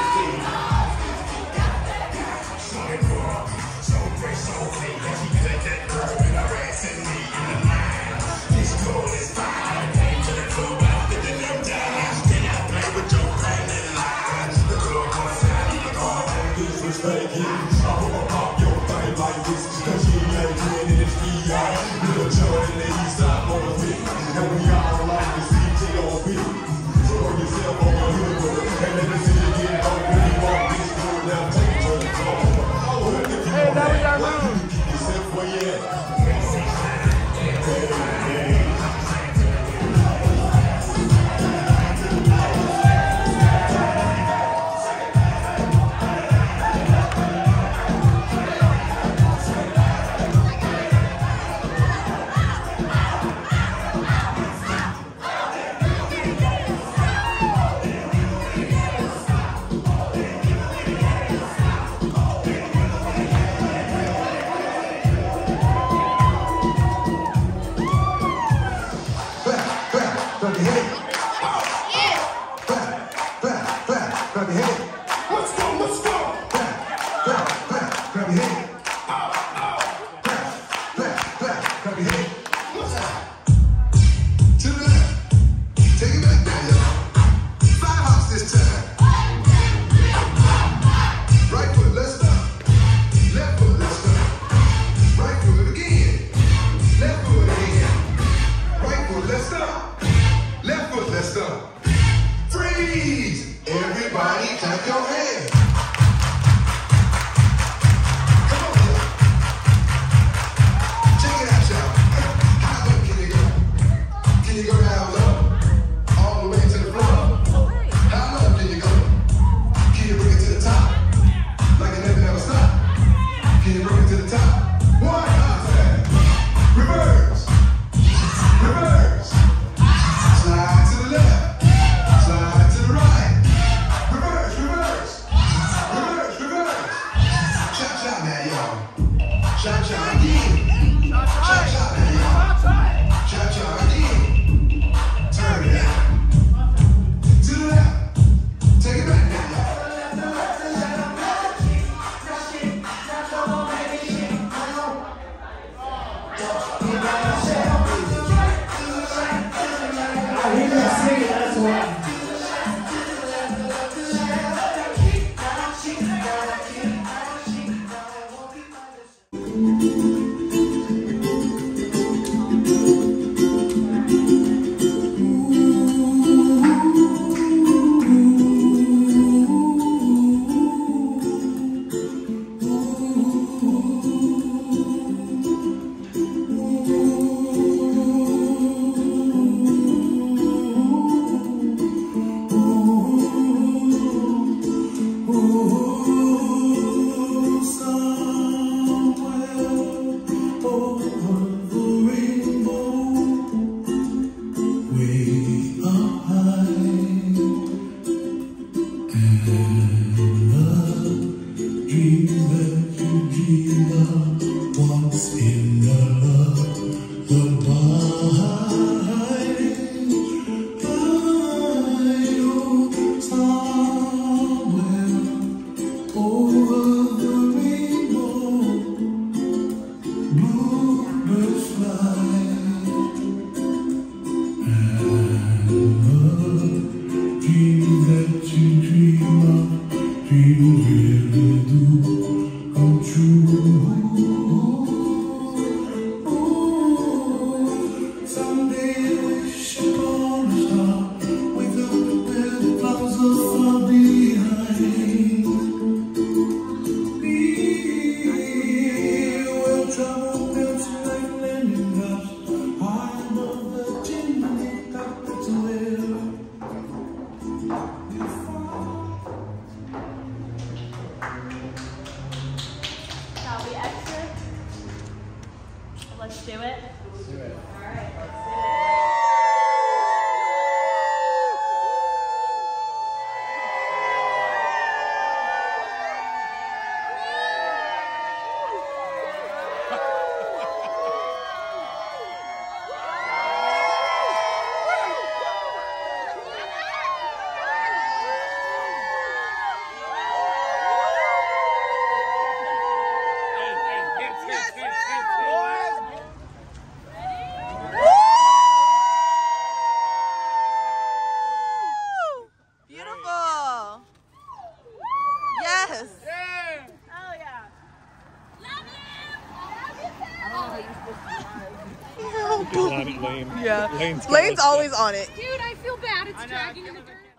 Speaker 7: Hey, that was our move.
Speaker 14: grab your head. What's that? To the left. Take it back now, y'all. Five hops this time. Right foot, let's stop. Left foot, let's stop. Right foot again. Left foot again. Right foot, let's stop. Left foot, let's stop. Freeze! Everybody clap your hands. Come on, y'all. Check it out, y'all. How low can you go? Can you go down low? All the way to the floor? How low can you go? Can you bring it to the top? Like it never, never stop. Can you bring it to the top? One, two, reverse. Reverse. Slide to the left. Slide to the right. Reverse, reverse. Reverse, reverse. Cha-cha now, y'all. Cha-cha again. Cha-cha now, y'all. Cha-cha again. Turn it out. To the left. Take it back now, y'all.
Speaker 7: He can sing it, that's why.
Speaker 15: Let's do it. Let's do it. All right, let's do it.
Speaker 16: Yeah, Lane's, Lane's always on it.
Speaker 11: Dude, I feel bad. It's dragging in the dirt.